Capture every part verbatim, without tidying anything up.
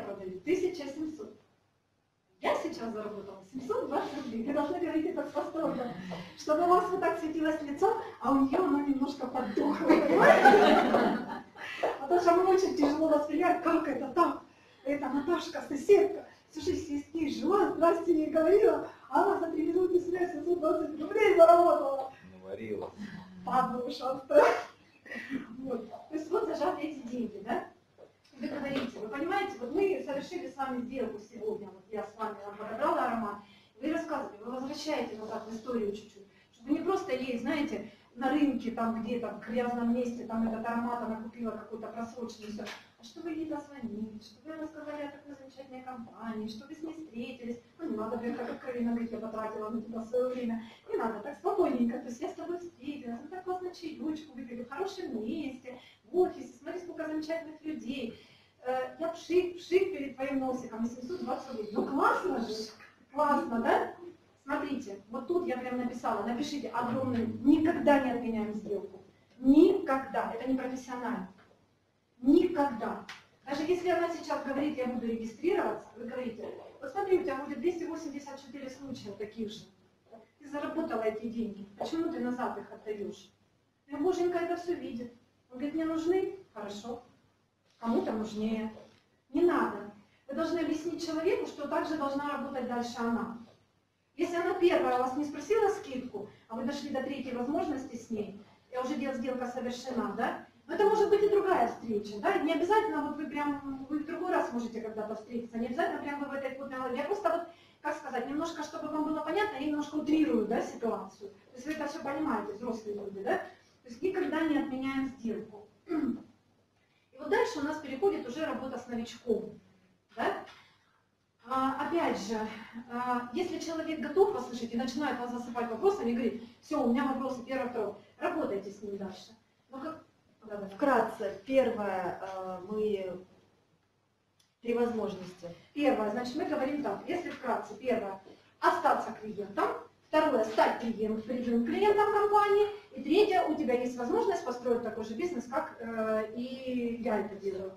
продаю? тысяча семьсот. Я сейчас заработала семьсот двадцать рублей. Вы должны говорить это с восторгом, чтобы у вас вот так светилось лицо, а у нее оно немножко поддухло. Потому что мы очень тяжело воспринимаем, как это так. Это Наташка, соседка, всю жизнь с ней жила, здрасте ей говорила, а она за три минуты связь семьсот двадцать рублей заработала. Наварила. Подушка. Вот. То есть вот зажаты эти деньги, да? Вы говорите, вы понимаете, вот мы совершили с вами сделку сегодня, вот я с вами подобрала аромат, вы рассказывали, вы возвращаете назад в историю чуть-чуть, чтобы не просто ей, знаете, на рынке, там где-то в грязном месте, там этот аромат, она купила какой-то просроченный, все, а что вы ей дозвонили, что вы рассказали о такой замечательной компании, что вы с ней встретились, ну не надо, я как откровенно говорить, я потратила на тебя свое время, не надо, так спокойненько, то есть я с тобой встретилась, мы так классно чаечку выпили в хорошем месте, в офисе, смотри, сколько замечательных людей. Я пшик, пшик перед твоим носиком, семьсот двадцать рублей. Ну классно же, классно, да? Смотрите, вот тут я прям написала, напишите огромным, никогда не отменяем сделку. Никогда, это не профессионально. Никогда. Даже если она сейчас говорит, я буду регистрироваться, вы говорите, вот смотри, у тебя будет двести восемьдесят четыре случая таких же. Ты заработала эти деньги, почему ты назад их отдаешь? И боженька это все видит. Он говорит, мне нужны? Хорошо. Кому-то нужнее. Не надо. Вы должны объяснить человеку, что также должна работать дальше она. Если она первая вас не спросила скидку, а вы дошли до третьей возможности с ней, и уже сделка совершена, да? Но это может быть и другая встреча, да? Не обязательно вот вы прям, вы в другой раз можете когда-то встретиться, не обязательно прям вы в этой футбольной лаве. Я просто вот, как сказать, немножко, чтобы вам было понятно, я немножко утрирую, да, ситуацию. То есть вы это все понимаете, взрослые люди, да? То есть никогда не отменяем сделку. Вот дальше у нас переходит уже работа с новичком. Да? А, опять же, а, если человек готов вас слышать и начинает вас засыпать вопросами и говорит, все, у меня вопросы первый, второй, работайте с ним дальше. Ну, как... да, да. Вкратце, первое, мы три возможности. Первое, значит, мы говорим так, если вкратце, первое, остаться клиентом. Второе, стать клиент, клиентом компании. И третье, у тебя есть возможность построить такой же бизнес, как э, и я это делаю.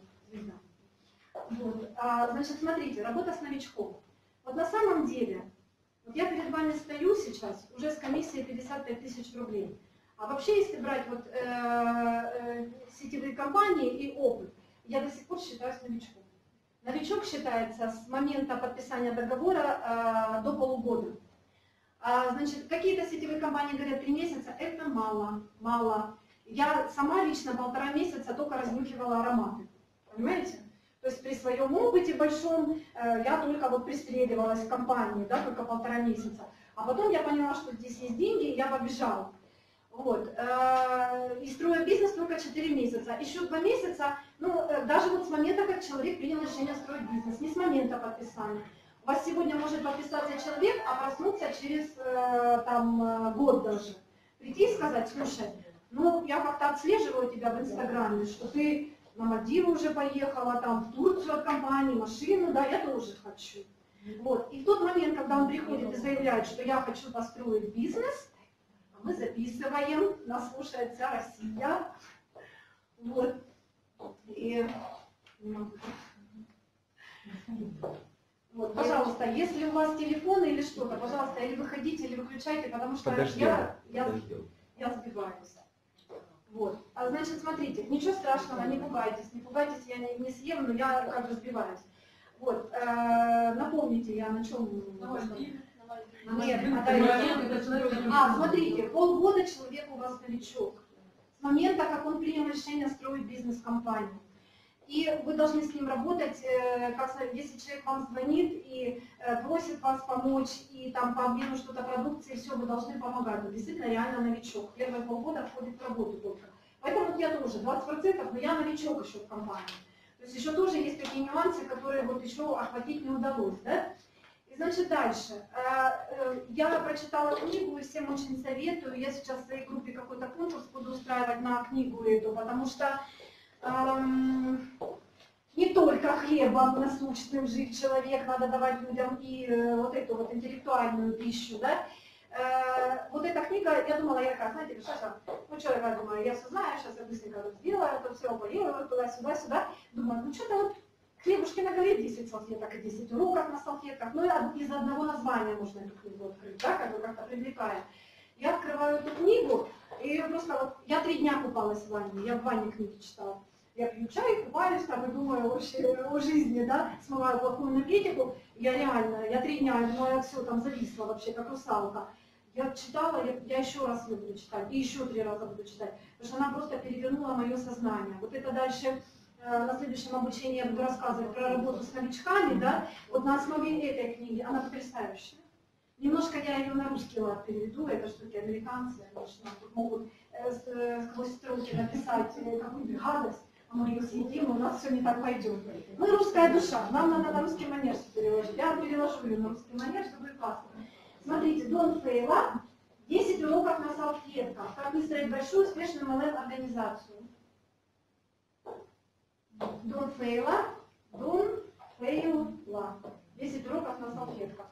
Вот. А, значит, смотрите, работа с новичком. Вот на самом деле, вот я перед вами стою сейчас уже с комиссией пятьдесят пять тысяч рублей. А вообще, если брать вот, э, э, сетевые компании и опыт, я до сих пор считаюсь новичком. Новичок считается с момента подписания договора э, до полугода. А, значит, какие-то сетевые компании говорят, три месяца, это мало, мало. Я сама лично полтора месяца только разнюхивала ароматы, понимаете? То есть при своем опыте большом э, я только вот пристреливалась в компании, да, только полтора месяца. А потом я поняла, что здесь есть деньги, и я побежала. Вот. Э, и строю бизнес только четыре месяца. Еще два месяца, ну, э, даже вот с момента, как человек принял решение строить бизнес, не с момента подписания. У вас сегодня может подписаться человек, а проснуться через э, там, год даже. Прийти и сказать, слушай, ну я как-то отслеживаю тебя в Инстаграме, что ты на Мальдивы уже поехала, там в Турцию от компании, машину, да, я тоже хочу. Вот. И в тот момент, когда он приходит и заявляет, что я хочу построить бизнес, мы записываем, нас слушает вся Россия. Вот. И... Вот, пожалуйста, если у вас телефон или что-то, пожалуйста, или выходите, или выключайте, потому что Подождем, я, я, подождем. я сбиваюсь. Вот. А значит, смотрите, ничего страшного, не пугайтесь, не пугайтесь, я не, не съем, но я как бы сбиваюсь. Вот, э, напомните, я на чем... Нет, а, смотрите, полгода человек у вас новичок. С момента, как он принял решение строить бизнес-компанию. И вы должны с ним работать, как, если человек вам звонит и просит вас помочь, и там по обмену что-то продукции, все, вы должны помогать. Он действительно реально новичок. Первые полгода входит в работу только. Поэтому я тоже двадцать процентов, но я новичок еще в компании. То есть еще тоже есть такие нюансы, которые вот еще охватить не удалось. Да? И значит дальше. Я прочитала книгу и всем очень советую. Я сейчас в своей группе какой-то конкурс буду устраивать на книгу эту, потому что эм, не только хлебом насущным жить человек, надо давать людям и э, вот эту вот интеллектуальную пищу. Да? Э, вот эта книга, я думала, я такая, знаете, Саша, ну что, я думаю, я все знаю, сейчас я быстренько сделаю, это все оперирую, туда-сюда, сюда. Думаю, ну что-то вот хлебушки на человек говорит десять салфеток и десять уроков на салфетках, ну и из одного названия можно эту книгу открыть, да, как бы как-то привлекая. Я открываю эту книгу, и просто вот, я три дня купалась в ванне, я в ванне книги читала. Я пью чай, купаюсь, там и думаю вообще о жизни, да, смываю плохую энергетику. Я реально, я три дня, я думаю, я все там зависла вообще, как русалка. Я читала, я, я еще раз ее буду читать, и еще три раза буду читать, потому что она просто перевернула мое сознание. Вот это дальше, э, на следующем обучении я буду рассказывать про работу с новичками, да, вот на основе этой книги, она потрясающая. Немножко я ее на русский лад переведу, это что-то американцы, конечно, тут могут э, с, э, сквозь строки написать э, какую-то гадость. Мы ее съедим, у нас все не так пойдет. Мы русская душа, нам надо на русский манеж переложить. Я переложу ее на русский манеж, чтобы будет классно. Смотрите, Дон Фейла, десять уроков на салфетках. Как выстроить большую успешную эм эл эм-организацию. Дон Фейла, Дон Фейла, десять уроков на салфетках.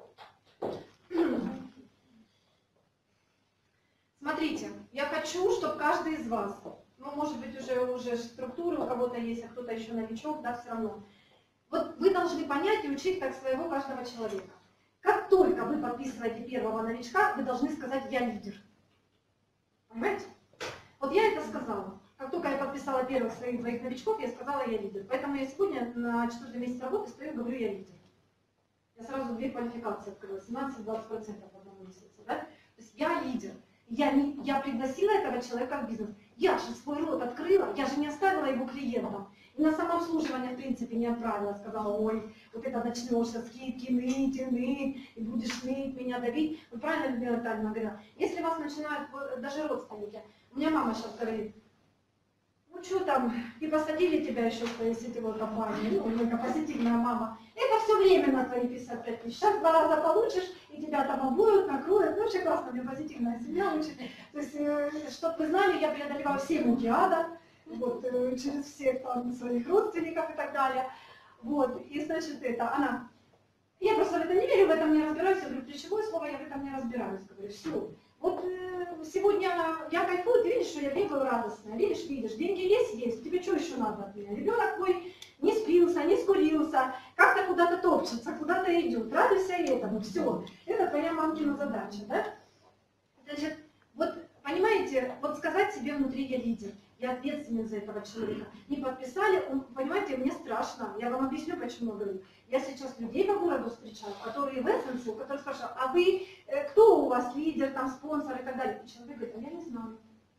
Смотрите, я хочу, чтобы каждый из вас, ну, может быть, уже, уже структура у кого-то есть, а кто-то еще новичок, да, все равно. Вот вы должны понять и учить как своего каждого человека. Как только вы подписываете первого новичка, вы должны сказать «я лидер». Понимаете? Вот я это сказала. Как только я подписала первых своих двоих новичков, я сказала «я лидер». Поэтому я сегодня на четвертый месяц работы стою и говорю «я лидер». Я сразу две квалификации открыла, семнадцать-двадцать процентов в одном месяце. Да? То есть я лидер. Я, не, я пригласила этого человека в бизнес. Я же свой рот открыла, я же не оставила его клиентам. И на самообслуживание, в принципе, не отправила. Сказала, ой, вот это начнешь скидки, ныть и ныть, и будешь ныть, меня давить. Вы правильно, Людмила Витальевна, говорила, если вас начинают, даже родственники, у меня мама сейчас говорит, ну что там, и посадили тебя еще в твоей сетевой компании, ну, только позитивная мама. Это все временно твои пятьдесят пять тысяч. Сейчас два раза получишь, и тебя там обуют, накроют. Ну, вообще классно, у меня позитивная семья очень. То есть, э, чтобы вы знали, я преодолевала все муки ада, вот, э, через всех там своих родственников и так далее. Вот, и значит, это, она, я просто в это не верю, в этом не разбираюсь. Я говорю, ключевое слово, я в этом не разбираюсь. Говорю, все. Вот э, сегодня я кайфую, ты видишь, что я бегаю радостная, видишь, видишь, деньги есть, есть, тебе что еще надо от меня? Ребенок мой не спился, не скурился, как-то куда-то топчется, куда-то идет, радуйся этому, все, это твоя мамкина задача, да? Значит, вот, понимаете, вот сказать себе внутри я лидер, я ответственен за этого человека. Не подписали, он, понимаете, мне страшно, я вам объясню, почему говорю. Я сейчас людей по городу встречаю, которые в эссенсе, которые спрашивают, а вы, кто у вас лидер, там, спонсор и так далее. И человек говорит, а я не знаю.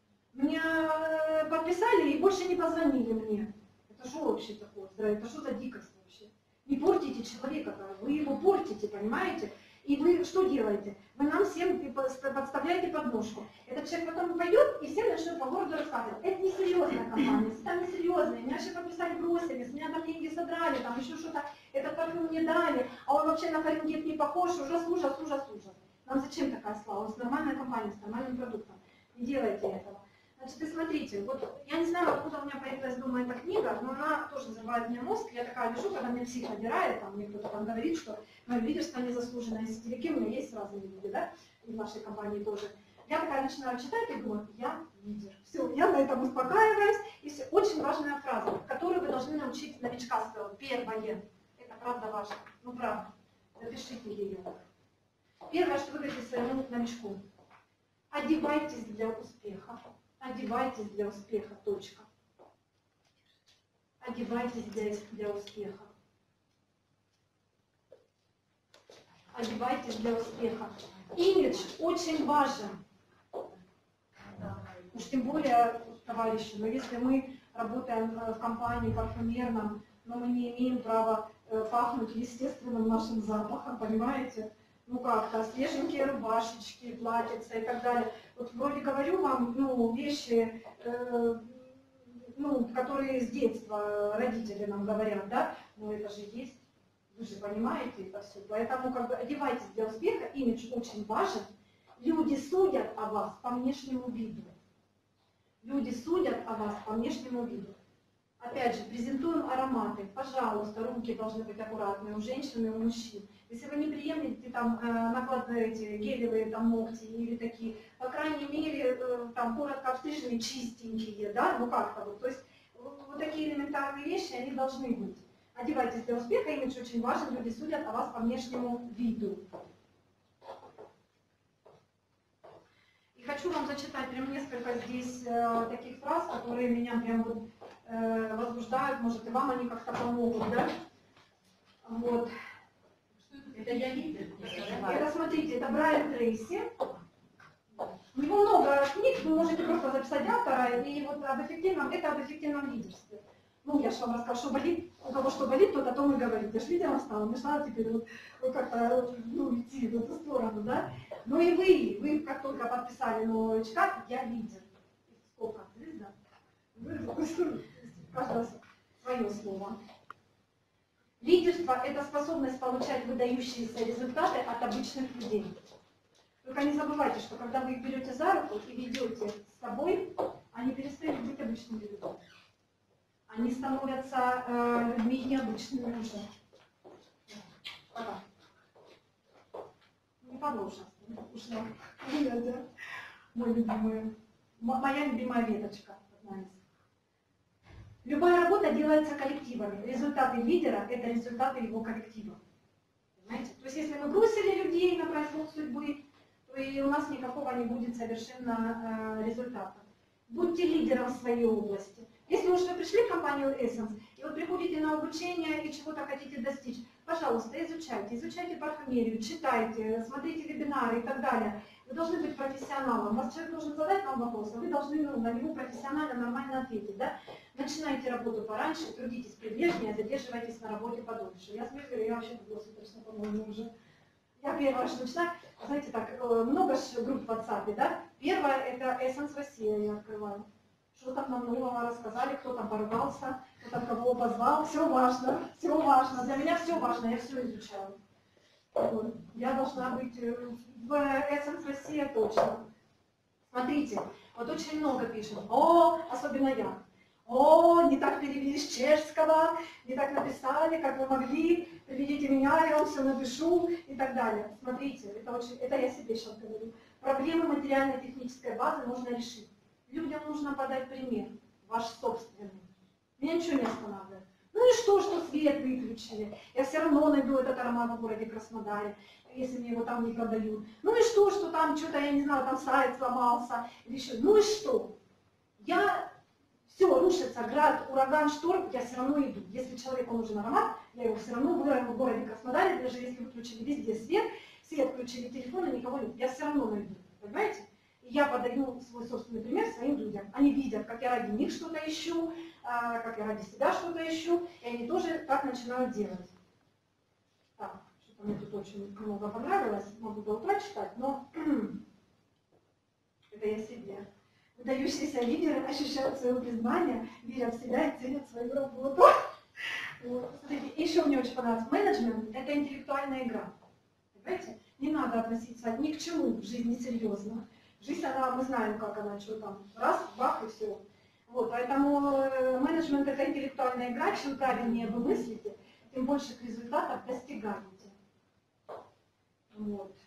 Меня подписали и больше не позвонили мне. Это что вообще такое? Это что за дикость вообще? Не портите человека, вы его портите, понимаете? И вы что делаете? Вы нам всем подставляете подножку. Этот человек потом пойдет и всем начнет по городу рассказывать. Это не серьезная компания, это не серьезная. Меня вообще подписали, бросили, с меня там деньги содрали, там еще что-то, этот парфюм мне дали, а он вообще на Фаренгейт не похож, ужас, ужас, ужас, ужас. Нам зачем такая слава? У нас нормальная компания с нормальным продуктом. Не делайте этого. Значит, и смотрите, вот я не знаю, откуда у меня появилась дома эта книга, но она тоже взрывает мне мозг. Я такая лежу, когда мне псих набирает, там мне кто-то там говорит, что мое лидерство незаслуженное, сетевики у меня есть разные люди, да, и в нашей компании тоже. Я такая начинаю читать и думаю, я лидер. Все, я на этом успокаиваюсь. И все. Очень важная фраза, которую вы должны научить новичка своего. Первое. Это правда важно. Ну правда. Запишите ее. Первое, что вы говорите своему новичку. Одевайтесь для успеха. Одевайтесь для успеха. Точка. Одевайтесь для, для успеха. Одевайтесь для успеха. Имидж очень важен. Уж тем более, товарищи, но если мы работаем в компании парфюмерном, но мы не имеем права пахнуть естественным нашим запахом, понимаете? Ну как-то свеженькие рубашечки, платьица и так далее. Вот вроде говорю вам, ну, вещи, э, ну, которые с детства родители нам говорят, да, но это же есть. Вы же понимаете это все. Поэтому как бы одевайтесь для успеха, имидж очень важен. Люди судят о вас по внешнему виду. Люди судят о вас по внешнему виду. Опять же, презентуем ароматы. Пожалуйста, руки должны быть аккуратные у женщин и у мужчин. Если вы не приемлете там накладываете гелевые там ногти или такие, по крайней мере, там коротко обстриженные, чистенькие, да, ну как-то вот. То есть вот такие элементарные вещи, они должны быть. Одевайтесь для успеха, имидж очень важен, люди судят о вас по внешнему виду. И хочу вам зачитать прям несколько здесь э, таких фраз, которые меня прям вот, э, возбуждают, может и вам они как-то помогут, да? Вот. Это я лидер. Это, смотрите, это Брайан Трейси. У него много книг, вы можете просто записать автора, и вот об эффективном, это об эффективном лидерстве. Ну, я же вам расскажу, что болит, у кого что болит, тот о том и говорит. Я же лидером стала, мешала теперь вот, вот как-то ну, идти в эту сторону, да? Ну и вы, вы как только подписали новый чат, я лидер. Сколько? Звезда? Вы каждое свое слово. Лидерство – это способность получать выдающиеся результаты от обычных людей. Только не забывайте, что когда вы их берете за руку и ведете с собой, они перестают быть обычными людьми. Они становятся э, людьми необычными уже. Пока. Не подложно. Ушла. Мой любимый, моя любимая веточка. Одна из. Любая работа делается коллективами. Результаты лидера – это результаты его коллектива. Понимаете? То есть если мы бросили людей на произвол судьбы, то и у нас никакого не будет совершенно э, результата. Будьте лидером в своей области. Если уж вы пришли в компанию Essence, и вы приходите на обучение и чего-то хотите достичь, пожалуйста, изучайте, изучайте парфюмерию, читайте, смотрите вебинары и так далее. Вы должны быть профессионалом. Вас человек должен задать вам вопрос, а вы должны ну, на него профессионально, нормально ответить. Да? Начинайте работу пораньше, трудитесь прилежнее, задерживайтесь на работе подольше. Я смотрю, я вообще точно, по-моему, уже. Я первое, что начинаю, знаете, так, много групп в WhatsApp, да? Первое, это Essence Россия я открываю. Что там нам нового рассказали, кто там поругался, кто там кого позвал, все важно, все важно. Для меня все важно, я все изучаю. Вот. Я должна быть в Essence Россия точно. Смотрите, вот очень много пишут, о, особенно я. О, не так перевели с чешского, не так написали, как вы могли, приведите меня, я вам все напишу и так далее. Смотрите, это, очень, это я себе сейчас говорю. Проблемы материально-технической базы можно решить. Людям нужно подать пример, ваш собственный. Меня ничего не останавливает. Ну и что, что свет выключили? Я все равно найду этот аромат в городе Краснодаре, если мне его там не продают. Ну и что, что там что-то, я не знаю, там сайт сломался или еще. Ну и что? Я... Все, рушится град, ураган, шторм, я все равно иду. Если человеку нужен аромат, я его все равно вырву в городе Краснодаре, даже если выключили везде свет, свет включили телефон, и никого нет, я все равно найду. Понимаете? И я подаю свой собственный пример своим людям. Они видят, как я ради них что-то ищу, как я ради себя что-то ищу, и они тоже так начинают делать. Так, что-то мне тут очень много понравилось, могу до утра читать, но это я себе. Выдающиеся лидеры ощущают свое признание, верят в себя и ценят свою работу. Вот. Смотрите, еще мне очень понравилось. Менеджмент – это интеллектуальная игра. Понимаете? Не надо относиться ни к чему в жизни серьезно. Жизнь, она, мы знаем, как она, что там, раз, бах и все. Вот, поэтому менеджмент – это интеллектуальная игра. Чем правильнее вы мыслите, тем больших результатов достигаете. Вот.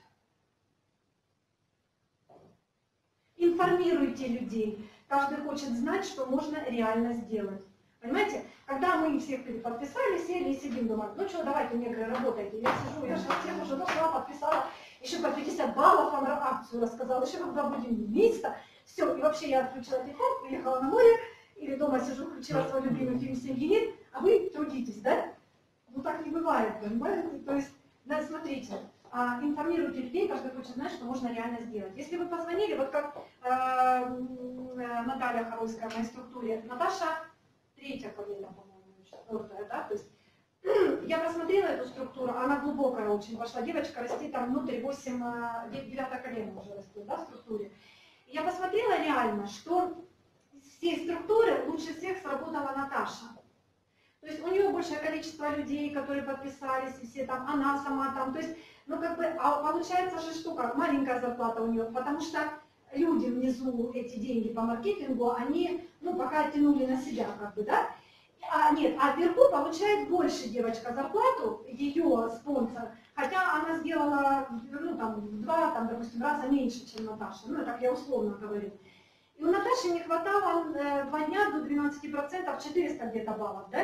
Информируйте людей. Каждый хочет знать, что можно реально сделать. Понимаете? Когда мы всех переподписали, сели и сидим дома, ну что, давайте, негры, работайте. Я сижу, я сейчас всех уже нашла, подписала, еще по пятьдесят баллов вам акцию рассказала, еще когда будем вместе. Все, и вообще я отключила телефон, уехала на море, или дома сижу, включила свой любимый фильм «Семьянин», а вы трудитесь, да? Ну так не бывает, понимаете? То есть, да, смотрите. Информируйте людей, каждый хочет знать, что можно реально сделать. Если вы позвонили, вот как э, Наталья Харольская в моей структуре, Наташа третья колено, по-моему, четвертая, да, то есть я просмотрела эту структуру, она глубокая очень пошла, девочка растет там внутрь восемь, девятое колено уже растет, да, в структуре. И я посмотрела реально, что из всей структуры лучше всех сработала Наташа. То есть у нее большее количество людей, которые подписались, и все там, она сама там, то есть ну, как бы, а получается же штука, маленькая зарплата у нее, потому что люди внизу эти деньги по маркетингу, они, ну, пока тянули на себя, как бы, да? А, нет, а вверху получает больше девочка зарплату, ее спонсор, хотя она сделала, ну, там, в два, там, допустим, раза меньше, чем Наташа, ну, так я условно говорю. И у Наташи не хватало э, два дня до двенадцати процентов, четыреста где-то баллов, да?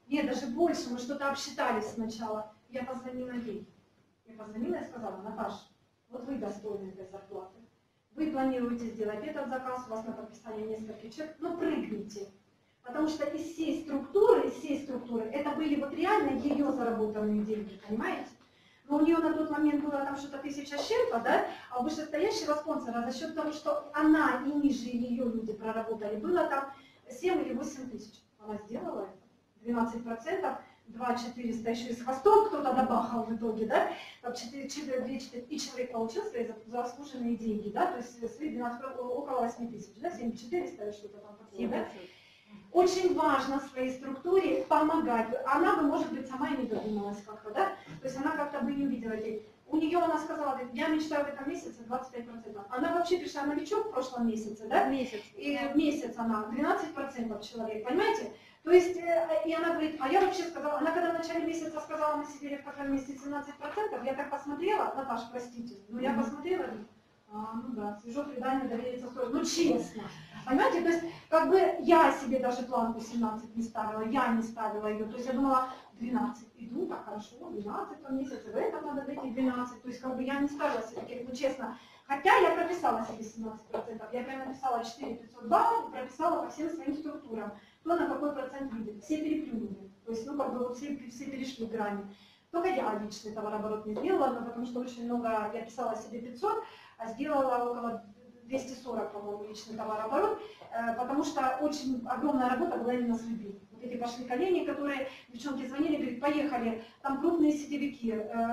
Нет, даже больше, мы что-то обсчитались сначала. Я позвонила ей. Я позвонила и сказала: Наташа, вот вы достойны этой зарплаты. Вы планируете сделать этот заказ, у вас на подписание нескольких чек, но прыгните. Потому что из всей структуры, из всей структуры, это были вот реально ее заработанные деньги, понимаете? Но у нее на тот момент было там что-то тысяча с чем-то, да, а у вышестоящего спонсора за счет того, что она и ниже ее люди проработали, было там семь или восемь тысяч. Она сделала это. двенадцать процентов, два четыреста еще и с хвостом кто-то добахал в итоге, да, там четыре, четыре, две, четыре, и человек получил свои заслуженные деньги, да, то есть свои двенадцать, около восьми тысяч, да, семь четыреста или что-то там такое, да. Очень важно в своей структуре помогать. Она бы, может быть, сама и не додумалась как-то, да? То есть она как-то бы не увидела этих. У нее она сказала: говорит, я мечтаю в этом месяце двадцать пять процентов. Она вообще пришла новичок в прошлом месяце, да? Месяц. И в месяц она двенадцать процентов человек, понимаете? То есть, и она говорит, а я вообще сказала, она когда в начале месяца сказала, мы сидели в кафе вместе семнадцать процентов, я так посмотрела, Наташа, простите, но я посмотрела, а, ну да, свежо предание довериться стоит, ну честно. Понимаете, то есть, как бы я себе даже планку семнадцать не ставила, я не ставила ее, то есть я думала, двенадцать, иду, так хорошо, двенадцать по месяцу, в этом надо дойти двенадцать, то есть как бы я не ставила себе таких, ну честно, хотя я прописала себе семнадцать процентов, я прямо написала четыре тысячи пятьсот баллов и прописала по всем своим структурам, кто на какой процент видит, все переплюнули, то есть, ну как бы вот все, все перешли грани. Только я личный товарооборот не сделала, но потому что очень много, я писала себе пятьсот, а сделала около двести сорок, по-моему, личный товарооборот, потому что очень огромная работа была именно с людьми. Вот эти пошли колени, которые девчонки звонили, говорят, поехали, там крупные сетевики,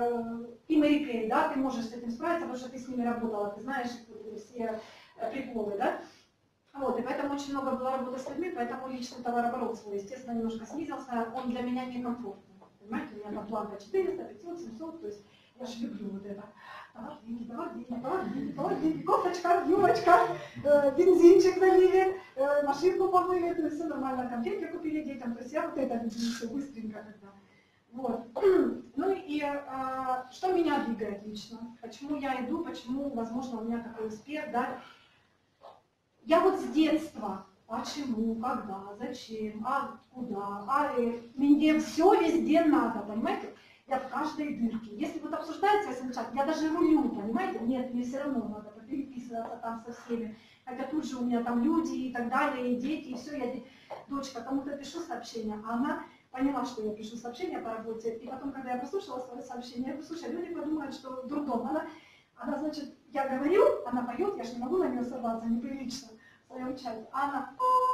и Мэри Кей, да, ты можешь с этим справиться, потому что ты с ними работала, ты знаешь все приколы, да. Вот, и поэтому очень много было работы с людьми, поэтому личный товарооборот свой, естественно, немножко снизился, он для меня некомфортный. Понимаете, у меня там планка четыреста, пятьсот, семьсот, то есть я же люблю вот это. Товар, деньги, товар, деньги, товар, деньги, товар, деньги, кофточка, юбочка, э, бензинчик залили, э, машинку помыли, то есть все нормально, конфетки купили детям, то есть я вот это люблю все быстренько когда. Вот. Ну и э, что меня двигает лично, почему я иду, почему, возможно, у меня такой успех, да. Я вот с детства, почему, когда, зачем, а куда, а э, мне все везде надо, понимаете? Я в каждой дырке. Если вот обсуждается эс эм чат, я даже рулю, понимаете? Нет, мне все равно надо переписываться там со всеми. Хотя тут же у меня там люди и так далее, и дети, и все. Я дочка кому-то пишу сообщение, а она поняла, что я пишу сообщение по работе. И потом, когда я послушала свое сообщение, я говорю, слушай, люди подумают, что дурдом. Она, она, значит, я говорю, она поет, я же не могу на нее сорваться, неприлично в своем чате. А она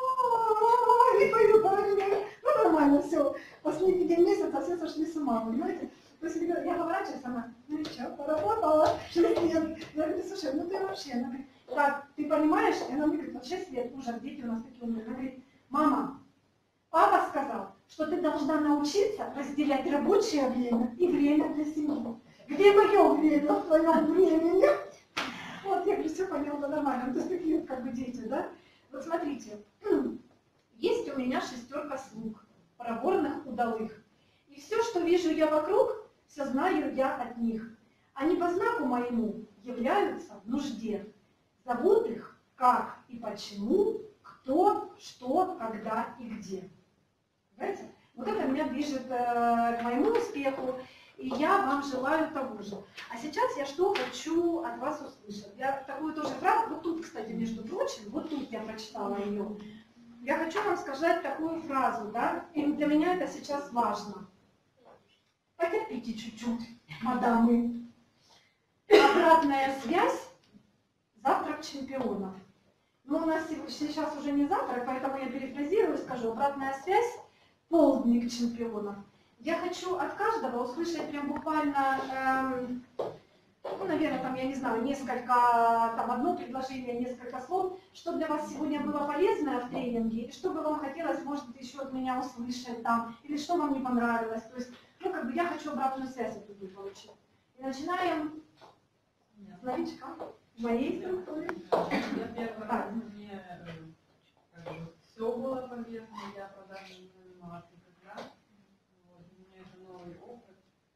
не пою, говорю, ну нормально, все. Последний день месяца все сошли с ума, понимаете? То есть я поворачиваюсь, она, ну и что, поработала, шесть лет. Я говорю, слушай, ну ты вообще, она говорит, так, ты понимаешь? И она мне говорит, вот шесть лет, ужас, дети у нас такие умные. Она говорит, мама, папа сказал, что ты должна научиться разделять рабочее время и время для семьи. Где мое время в твоем времени? Вот, я говорю, все поняла, нормально. То есть такие вот как бы дети, да? Вот смотрите, есть у меня шестерка слуг, проворных, удалых. И все, что вижу я вокруг, все знаю я от них. Они по знаку моему являются в нужде. Зовут их как и почему, кто, что, когда и где. Понимаете? Вот это меня движет э, к моему успеху, и я вам желаю того же. А сейчас я что хочу от вас услышать? Я такую тоже фразу, вот тут, кстати, между прочим, вот тут я прочитала ее. Я хочу вам сказать такую фразу, да, и для меня это сейчас важно. Потерпите чуть-чуть, мадамы. Обратная связь – завтрак чемпионов. Но у нас сейчас уже не завтрак, поэтому я перефразирую и скажу, обратная связь – полдник чемпионов. Я хочу от каждого услышать прям буквально, эм, ну, наверное, там, я не знаю, несколько, там, одно предложение, несколько слов, что для вас сегодня было полезное в тренинге, и что бы вам хотелось, может, еще от меня услышать там, или что вам не понравилось. То есть, ну, как бы я хочу обратную связь от людей получить. И начинаем с новичка, моей структуры. Я первый раз, мне как бы, все было полезно, я продажей не занималась никогда. Вот, у меня же новый опыт.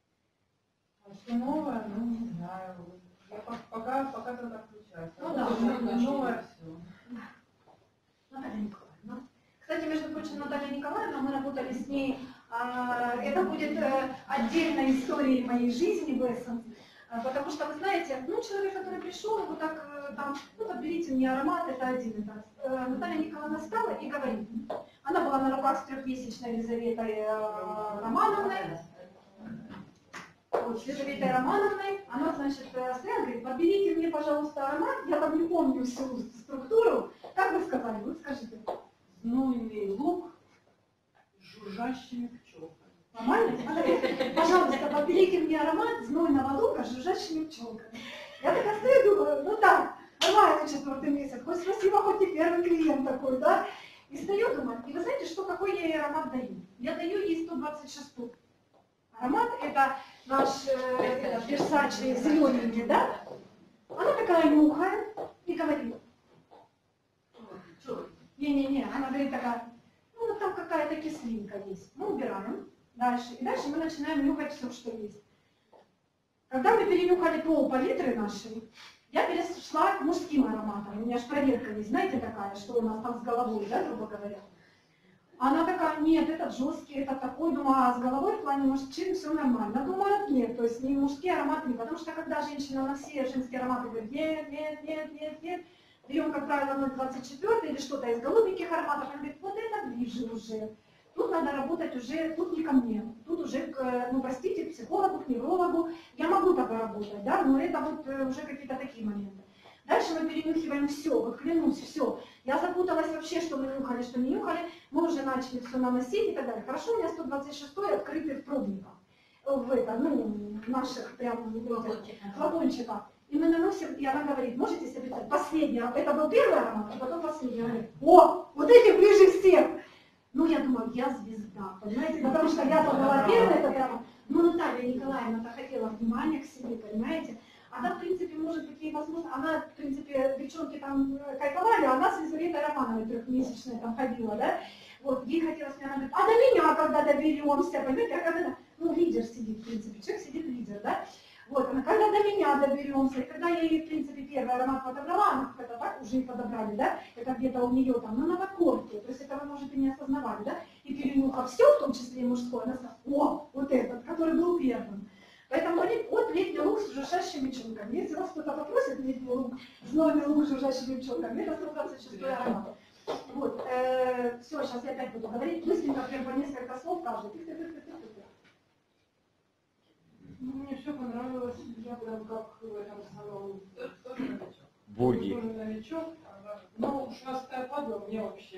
А что новое, ну не знаю. Я пока, пока только включаюсь. Ну да, новое, новое все. Наталья Николаевна. Кстати, между прочим, Наталья Николаевна, мы работали с ней А, Это будет э, отдельной историей моей жизни в Essence. А, Потому что, вы знаете, ну, человек, который пришел, вот так э, там, ну, подберите мне аромат, это один этап. Э, Наталья Николаевна встала и говорит. Она была на руках с трехмесячной Елизаветой э, Романовной. Вот, с Елизаветой Романовной. Она, значит, э, стояла, говорит, подберите мне, пожалуйста, аромат. Я там не помню всю структуру. Как вы сказали? Вот скажите. Знойный лук с жужжащими пчелками. Нормально? Она говорит, пожалуйста, подберите мне аромат знойного лука с жужжащими пчелками. Я такая стою и думаю, ну так, нормально четвертый месяц, хоть спасибо, хоть и первый клиент такой, да? И стою, думаю, и вы знаете, что, какой я ей аромат даю? Я даю ей сто двадцать шесть штук. Аромат это наш э, Versace зелененький, да? Она такая нюхает и говорит, не-не-не, она говорит такая, ну вот там какая-то кислинка есть. Мы убираем дальше. И дальше мы начинаем нюхать все, что есть. Когда мы перенюхали пол палитры нашей, я перешла к мужским ароматам. У меня же проверка есть, знаете, такая, что у нас там с головой, да, грубо говоря. Она такая, нет, этот жесткий, это такой, думаю, а с головой в плане мужчин все нормально. Думаю, нет, то есть не мужские ароматы, не, потому что когда женщина на все женские ароматы говорит, нет, нет, нет, нет, нет, берем, как правило, ноль двадцать четыре или что-то из голубеньких ароматов, она говорит, вот это ближе уже. Тут надо работать уже, тут не ко мне, тут уже, к, ну простите, к психологу, к неврологу. Я могу так работать, да, но это вот уже какие-то такие моменты. Дальше мы перенюхиваем все, вот клянусь, все. Я запуталась вообще, что мы нюхали, что не нюхали. Мы уже начали все наносить и так далее. Хорошо, у меня сто двадцать шесть открытый в пробниках, в это, ну, наших прям флакончиках. И мы наносим, и она говорит, можете себе представить, последний, это был первый аромат, а потом последний. Она говорит, о, вот эти ближе всех. Ну, я думаю, я звезда, понимаете, потому что я там была первая, это прямо, ну, Наталья Николаевна-то хотела внимания к себе, понимаете. Она, в принципе, может, какие возможности, она, в принципе, девчонки там кайфовали, а она с Елизаветой Романовой трехмесячной там ходила, да. Вот, ей хотелось, мне она говорит, а до меня когда доберемся, понимаете, а когда, ну, лидер сидит, в принципе, человек сидит лидер, да. Вот, она, когда до меня доберемся, и когда я ей, в принципе, первый аромат подобрала, она это так уже и подобрали, да, это где-то у нее там, ну, на подкорке, то есть это вы, может, и не осознавали, да, и перенюхав все, в том числе и мужское, она сказала, о, вот этот, который был первым. Поэтому говорит, вот летний лук с жужжащими пчелками. Если вас кто-то попросит летний лук, знойный лук с жужжащими пчелками, это сто двадцать шесть аромат. Вот, э, все, сейчас я опять буду говорить, быстренько, прям по несколько слов каждый. Ну, мне все понравилось, я прям как в этом самом Буги. тоже новичок. Ну, ушастая падла мне вообще.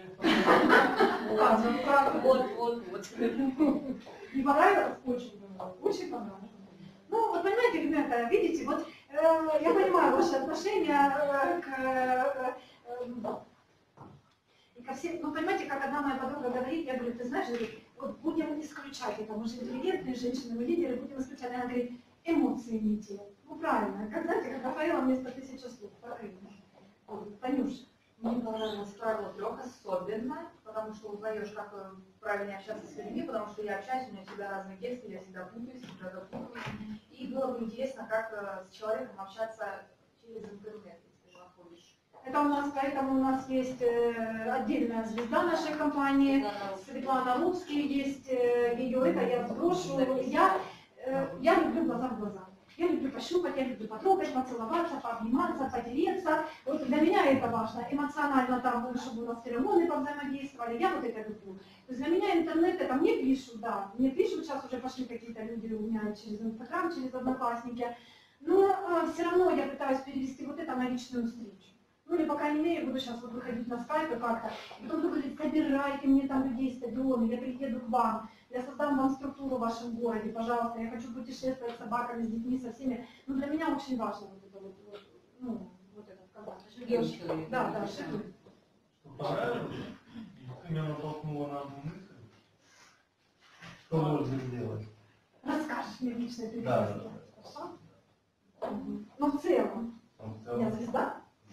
Вот, вот, вот. Не понравилось? Очень понравилось. Очень понравилось. Ну, вот понимаете, ребята, видите, вот э, я понимаю ваши отношения э, к, э, э, и ко всем, ну, понимаете, как одна моя подруга говорит, я говорю, ты знаешь, говорит, вот будем исключать это, мы же интеллигентные женщины, мы лидеры, будем исключать. Она говорит, эмоции не те. Ну, правильно, как, знаете, как Рафаэла вместо тысячи слов, правильно. Танюша. Мне понравилось правило трех особенно, потому что узнаешь, как правильно общаться с людьми, потому что я общаюсь, у меня всегда разные тексты, я всегда путаюсь, всегда запутываюсь. И было бы интересно, как с человеком общаться через интернет, если ты находишь. Это у нас, поэтому у нас есть э, отдельная звезда нашей компании, Светлана Луцкий, есть э, ее, это я сброшу. Я, э, я люблю глаза в глаза. Я люблю пощупать, я люблю потрогать, поцеловаться, пообниматься, поделиться. Вот для меня это важно. Эмоционально там, чтобы у нас феромоны повзаимодействовали. Я вот это люблю. То есть для меня интернет, это мне пишут, да. Мне пишут, сейчас уже пошли какие-то люди у меня через Инстаграм, через Одноклассники. Но э, все равно я пытаюсь перевести вот это на личную встречу. Ну или пока не имею, буду сейчас вот выходить на скайп и как-то. Потом буду говорить, собирайте мне там людей, стадионы, я приеду к вам. Я создам вам структуру в вашем городе, пожалуйста, я хочу путешествовать с собаками, с детьми, со всеми. Ну, для меня очень важно вот это вот, вот ну, вот этот контакт. Да, да, живой. Что понравилось? Ты меня натолкнула на одну мысль. Что можно сделать? Расскажешь мне лично это. Да, да, Хорошо? Но в целом, Там в я целом, звезда.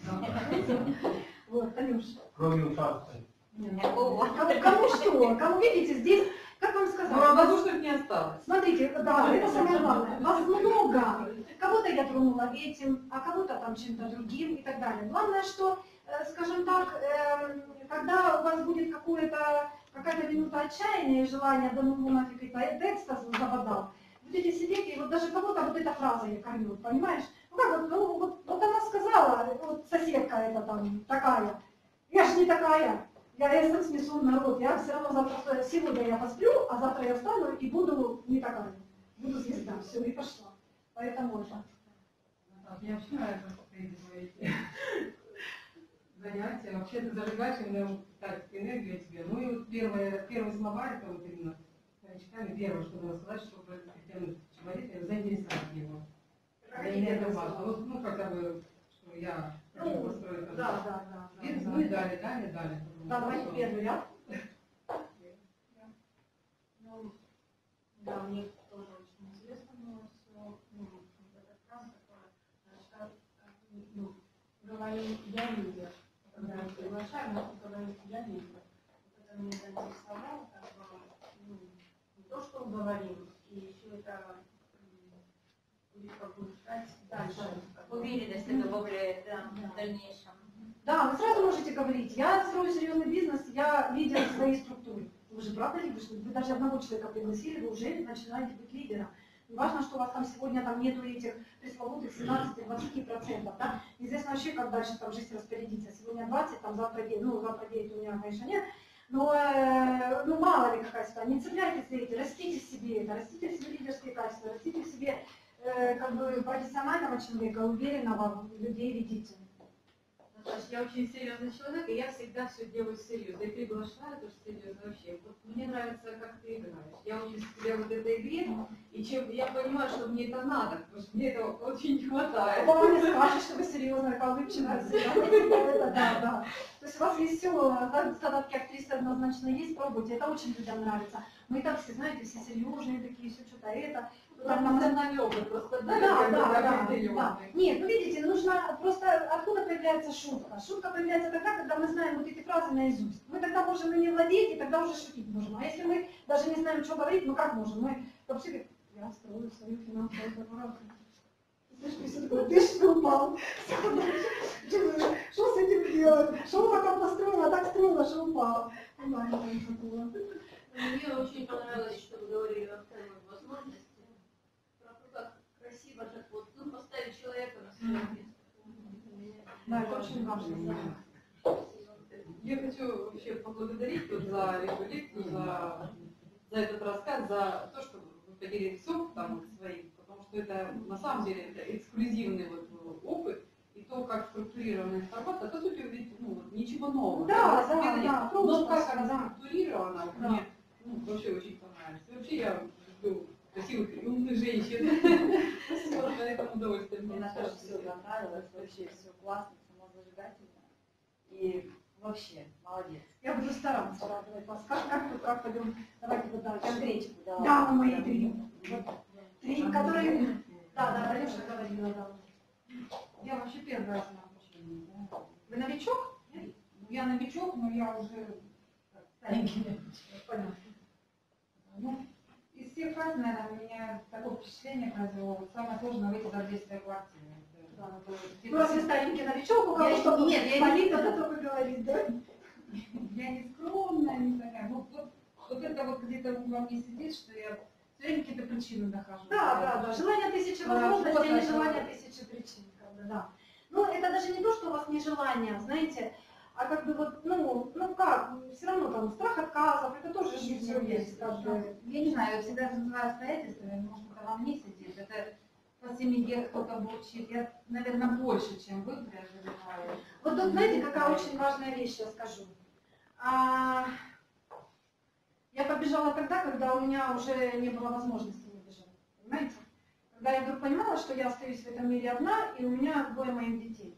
Вот, Танюша. кроме ушастой. Кому, кому что? Кому видите, здесь, как вам сказать? Ну, равнодушных не осталось. Смотрите, да, это самое главное. Вас много. Кого-то я тронула этим, а кого-то там чем-то другим и так далее. Главное, что, скажем так, когда у вас будет какое-то какая-то минута отчаяния и желание, да ну нафиг это экстаз забодал. Будете сидеть, и вот даже кого-то вот эта фраза ее кормит, понимаешь? Ну как вот, ну, вот, вот она сказала, вот соседка эта там такая, я же не такая, я если снесу народ, я все равно завтра, сегодня я посплю, а завтра я встану и буду не такая, буду звезда, все, и пошла. Поэтому это. Мне вообще нравится, что ты говорите. Занятия. Вообще ты зажигаешь именно так, энергию тебе. Ну и вот первые, первые слова, это вот именно новичками, первое, что надо сказать, чтобы притянуть человека, заинтересовать его. Для меня это важно. Вот, ну, хотя бы, что я хочу построить. Да, да, да. Вид, ну и далее, далее, далее. Да, давайте первый ряд. Ну, да, мне тоже очень интересно было все. Ну, эта фраза, которая ну, говорим «я лидер». Когда мы приглашаем, мы говорим «я лидер». Вот это меня заинтересовало, как бы, ну, не то, что говорим, и еще это будет как бы ждать дальше. Уверенность это повлияет, да, Да. в дальнейшем. Да, вы сразу можете говорить, я строю серьезный бизнес, я лидер в своей структуре. Вы же правда лидер, что вы даже одного человека пригласили, вы уже начинаете быть лидером. Не важно, что у вас там сегодня там нету этих пресловутых семнадцати-двадцати процентов, да? Неизвестно вообще, как дальше там жизнь распорядится. Сегодня двадцать, там завтра девять, ну завтра девять у меня, конечно, нет. Но э, ну мало ли какая ситуация, не цепляйтесь за эти, растите в себе это, растите в себе лидерские качества, растите в себе э, как бы профессионального человека, уверенного, людей ведите. Наташа, я очень серьезный человек, и я всегда все делаю серьезно. И приглашаю тоже серьезно вообще. Вот мне нравится, как ты играешь. Я учусь себя вот этой игре, и чем я понимаю, что мне это надо, потому что мне этого очень не хватает. Вам не скажешь, что вы серьезно, как вы начинаете. Это да, да. То есть у вас есть все, задатки актрисы однозначно есть, пробуйте, это очень людям нравится. Мы и так все, знаете, все серьезные такие, все что-то это. Там национальный опыт просто. Да, да, да, да, определенный. да. Нет, ну видите, нужно просто откуда появляется шутка. Шутка появляется тогда, когда мы знаем вот эти фразы наизусть. Мы тогда можем ими владеть, и тогда уже шутить можем. А если мы даже не знаем, что говорить, мы как можем? Мы вообще говорим, я строю свою финансовую корпорацию. Ты что упал? Что с этим делать? Что вы потом построила, так строила, что упал. Мне очень понравилось, что вы говорили во второй возможности. Про то, как красиво так вот, ну, поставить человека на свое место. Да, это очень важно. Я хочу вообще поблагодарить вот за эту лекцию, за, за этот рассказ, за то, что вы поделились с опытом своим, потому что это на самом деле это эксклюзивный вот опыт, и то, как структурирована информация, по сути, ведь ну, вот ничего нового. Да, да, да, да, но как просто, она да. структурирована, Да. мне ну, вообще очень понравилось. И вообще я люблю красивых и умных женщин. Спасибо, поэтому удовольствие. Мне тоже все понравилось, вообще все классно, самозажигательно. И вообще, молодец. Я буду стараться радовать вас. Как, как, вы- как пойдем? Давайте вот дальше. Конкретику дала. Да, мы мои три. Вот. Три, которые... Да, да, Танюша говорила, да. Я вообще первый раз на обучении. Да. Вы новичок? Ну, я новичок, но я уже старенький новичок. Понятно. Ну, из всех раз, наверное, у меня такое впечатление произвело, вот самое сложное выйти за дверь своей квартиры. Это, Да. было Ну, типа- раз вы старенький новичок, у кого Я- что нет, я не- болит, о котором вы говорите, да? Я не скромная, не такая. Вот, вот, вот это вот где-то во мне сидит, что я все время какие-то причины нахожу. Да, да, да. Желание тысячи Да, возможностей, вот не это. желание тысячи причин. Как бы, да. Ну, это даже не то, что у вас не желание, знаете, а как бы вот, ну, ну как, все равно там страх отказов, это тоже Есть, все есть. Как бы. Я не знаю, я всегда называю обстоятельствами, может, это во мне сидит. Это по семье кто-то бурчит. Я, наверное, больше, чем вы переживаю. Вот тут, знаете, какая очень важная вещь, я скажу. А, я побежала тогда, когда у меня уже не было возможности не бежать. Понимаете? Когда я вдруг понимала, что я остаюсь в этом мире одна, и у меня двое моих детей.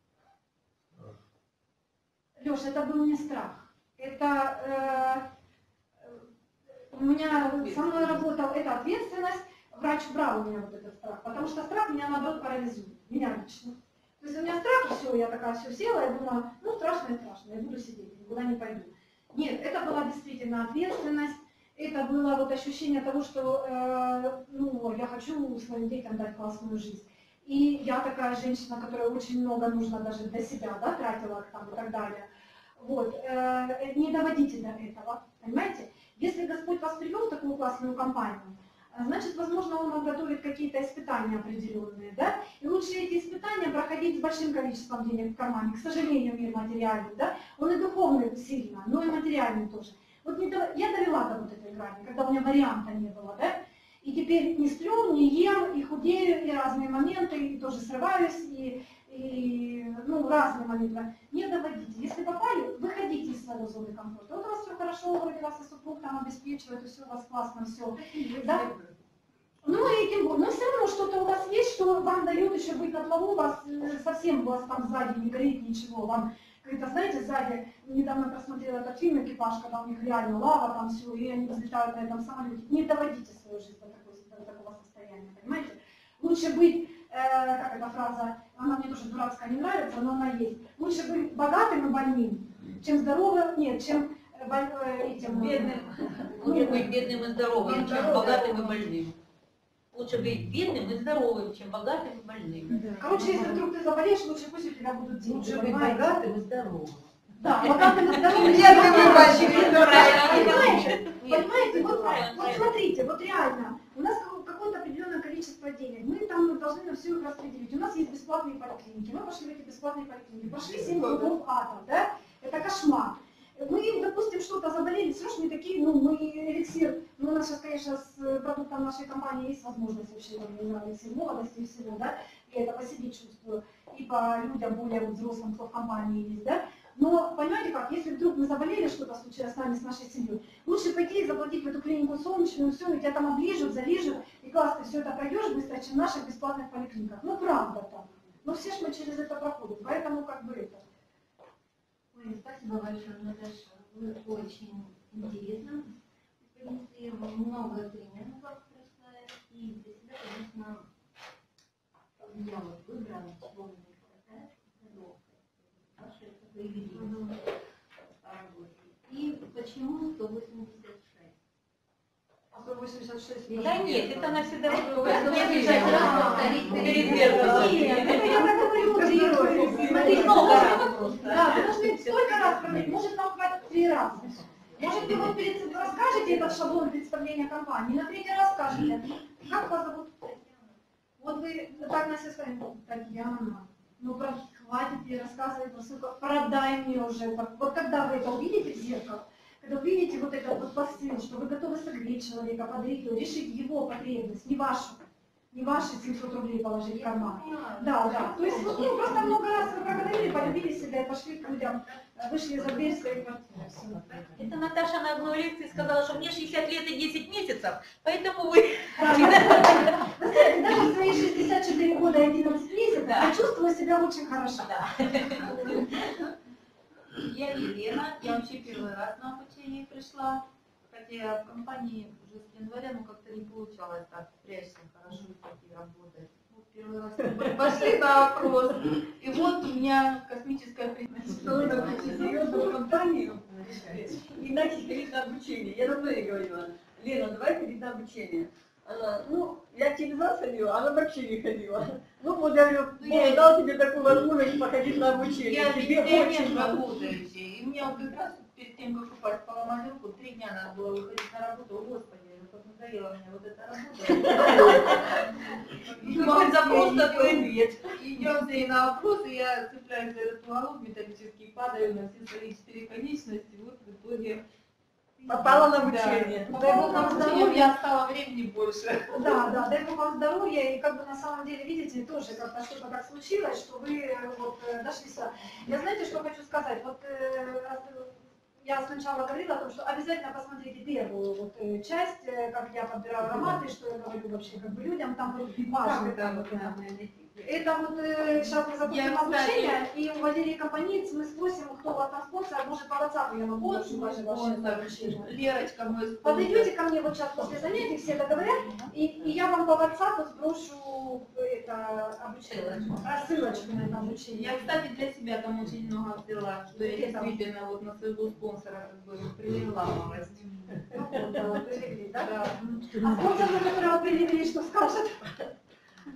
Леш, это был не страх. Это э, у меня со мной работал, это ответственность. Врач убрал у меня вот этот страх, потому что страх меня, наоборот, парализует. Меня лично. То есть у меня страх, и все, я такая все села, я думала, ну страшно и страшно, я буду сидеть, никуда не пойду. Нет, это была действительно ответственность, это было вот ощущение того, что э, ну, я хочу своим детям дать классную жизнь. И я такая женщина, которая очень много нужно даже для себя, да, тратила там и так далее. Вот, э, не доводите до этого, понимаете? Если Господь вас привел в такую классную компанию, значит, возможно, Он вам готовит какие-то испытания определенные, да? И лучше эти испытания проходить с большим количеством денег в кармане. К сожалению, мир материальный, да? Он и духовный сильно, но и материальный тоже. Вот не до... я довела до вот этой грани, когда у меня варианта не было, да? И теперь не сплю, не ем, и худею, и разные моменты, и тоже срываюсь, и, и ну, разные моменты. Не доводите. Если попали, выходите из своей зоны комфорта. Вот у вас все хорошо, вроде вас и супруг там обеспечивает, и все у вас классно, все. Да? Ну и тем более, но все равно что-то у вас есть, что вам дает еще быть на плаву, у вас э, совсем у вас там сзади не горит ничего, вам, как-то, знаете, сзади, недавно просмотрела этот фильм «Экипаж», когда у них реально лава, там все, и они взлетают на этом самолете. Не доводите свою жизнь до, такой, до такого состояния, понимаете? Лучше быть, э, как эта фраза, она мне тоже дурацкая не нравится, но она есть. Лучше быть богатым и больным, чем здоровым, нет, чем э, боль, э, этим... Бедным. Лучше быть бедным и здоровым, чем богатым и больным. Лучше быть бедным и здоровым, чем богатым и больным. Короче, если вдруг ты заболеешь, лучше пусть у тебя будут деньги. Лучше быть понимаете? богатым и здоровым. Да, богатым и здоровым. Понимаете? Понимаете? Вот, вот смотрите, вот реально, у нас какое-то определенное количество денег, мы там должны на все их распределить. У нас есть бесплатные поликлиники, мы пошли в эти бесплатные поликлиники, прошли семь кругов ада, да? Это кошмар. Мы, допустим, что-то заболели, все же не такие, ну, мы эликсир, ну, у нас сейчас, конечно, с продуктом нашей компании есть возможность вообще, там, не знаю, эликсир молодости и всего, да, я это по себе чувствую, и по людям более вот, взрослым, кто в компании есть, да, но, понимаете как, если вдруг мы заболели, что-то случилось с нами, с нашей семьей, лучше пойти и заплатить в эту клинику солнечную, все, и тебя там оближут, залижут, и классно все это пройдешь быстро, чем в наших бесплатных поликлиниках, ну, правда так, но все же мы через это проходим, поэтому, как бы, это... Ой, спасибо большое, Наташа. Вы очень интересно принесли много тренеров прошло. И для себя, конечно, я вот выбрала числовный процесс, ваше поведение по работе. И почему сто восемьдесят шесть? А сто восемьдесят шесть? Да нет, это навсегда Смотри, много раз. Да, вы должны столько раз проверить, может нам хватит три раза. Может вы вот перед собой расскажете этот шаблон представления компании, на третий раз скажете, как вас зовут? Вот вы так на себя скажете, Татьяна, ну правда, хватит ей рассказывать, продай мне уже. Вот когда вы это увидите в зеркало, когда увидите вот этот вот посыл, что вы готовы согреть человека, подарить его, решить его потребность, не вашу, не ваши семьсот рублей положить в карман. Да, да. То есть вот, ну, просто много раз вы проговорили, полюбили себя и пошли к людям, вышли за дверь своей квартиры. Все. Это Наташа на одной лекции сказала, что мне шестьдесят лет и десять месяцев, поэтому вы... Да, вы знаете, даже в свои шестьдесят четыре года и одиннадцать месяцев я чувствую себя очень хорошо. Я Елена, я вообще первый раз на обучение пришла, хотя в компании уже с января, но как-то не получалось так впрячься хорошо и пойти работать. Вот первый раз мы пошли на опрос, и вот у меня космическая Серьезную компанию и начать ходить на обучение. Я давно ей говорила, Лена, давай ходить на обучение. Она, ну, я через вас ходила, она вообще не ходила. Ну, вот я говорю, Бог дал тебе такую возможность походить на обучение. Я Тебе пенсионер очень работающий, и мне вот как раз перед тем, как упасть в поломалюку, три дня надо было выходить на работу. О, Господи, как надоела мне вот эта работа. Какой запрос, такой ответ. Идем и на опрос, и я цепляюсь за этот уголок металлический, падаю на все свои четыре конечности, вот в итоге... Попала на обучение. Дай Бог вам У здоровья. меня стало времени больше. Да, да, дай Бог вам здоровья, и как бы на самом деле, видите, тоже как-то что-то так случилось, что вы вот э, дошли сюда. Я знаете, что хочу сказать? Вот э, я сначала говорила о том, что обязательно посмотрите первую вот, э, часть, э, как я подбираю ароматы, что я говорю вообще как бы людям, там вот важно. это вот, Это вот э, сейчас мы запустим Я, обучение, и у Валерии Компаниц мы спросим, кто у вас там спонсор, может по WhatsApp я могу Вот даже мой ваше спонсор, обучение. Лерочка мой спонсор. Подойдете ко мне вот сейчас после занятий, все договорят, и, и я вам по WhatsApp сброшу это обучение, а, ссылочку на это обучение. Я, кстати, для себя там очень много взяла, что я действительно вот на своего спонсора как бы привела малость. Ну, вот, да, вот, привели, да? А спонсор, на которого привели, что скажет?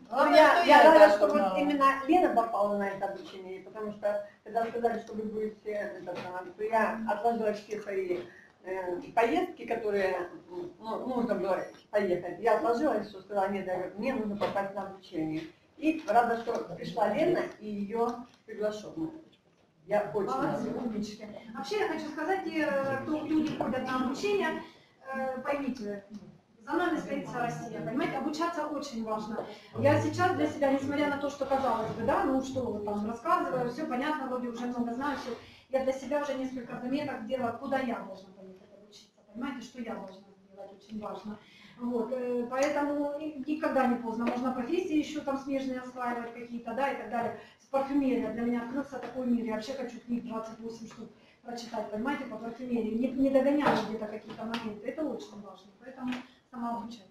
Главное, я, что я я рада, так что вот узнала. именно Лена попала на это обучение, потому что когда сказали, что вы будете, это, самое, то я отложила все свои э, поездки, которые ну, нужно было поехать. Я отложила, и что сказала, нет, я говорю, мне нужно попасть на обучение. И рада, что пришла Лена и ее приглашенная. Я очень Молодцы, рада. умнички. Вообще я хочу сказать, э, кто люди ходят на обучение, э, поймите, за нами стоит вся Россия, понимаете, обучаться очень важно. Я сейчас для себя, несмотря на то, что казалось бы, да, ну что вот там рассказываю, все понятно, вроде уже много знаю, все, я для себя уже несколько заметок сделала, куда я должна поехать обучиться, понимаете, что я должна сделать, очень важно. Вот, э, поэтому никогда не поздно, можно профессии еще там смежные осваивать какие-то, да, и так далее. Парфюмерия для меня открылся такой мир, я вообще хочу книг двадцать восемь штук прочитать, понимаете, по парфюмерии, не, не догоняю где-то какие-то моменты, это очень важно, поэтому самообучайтесь.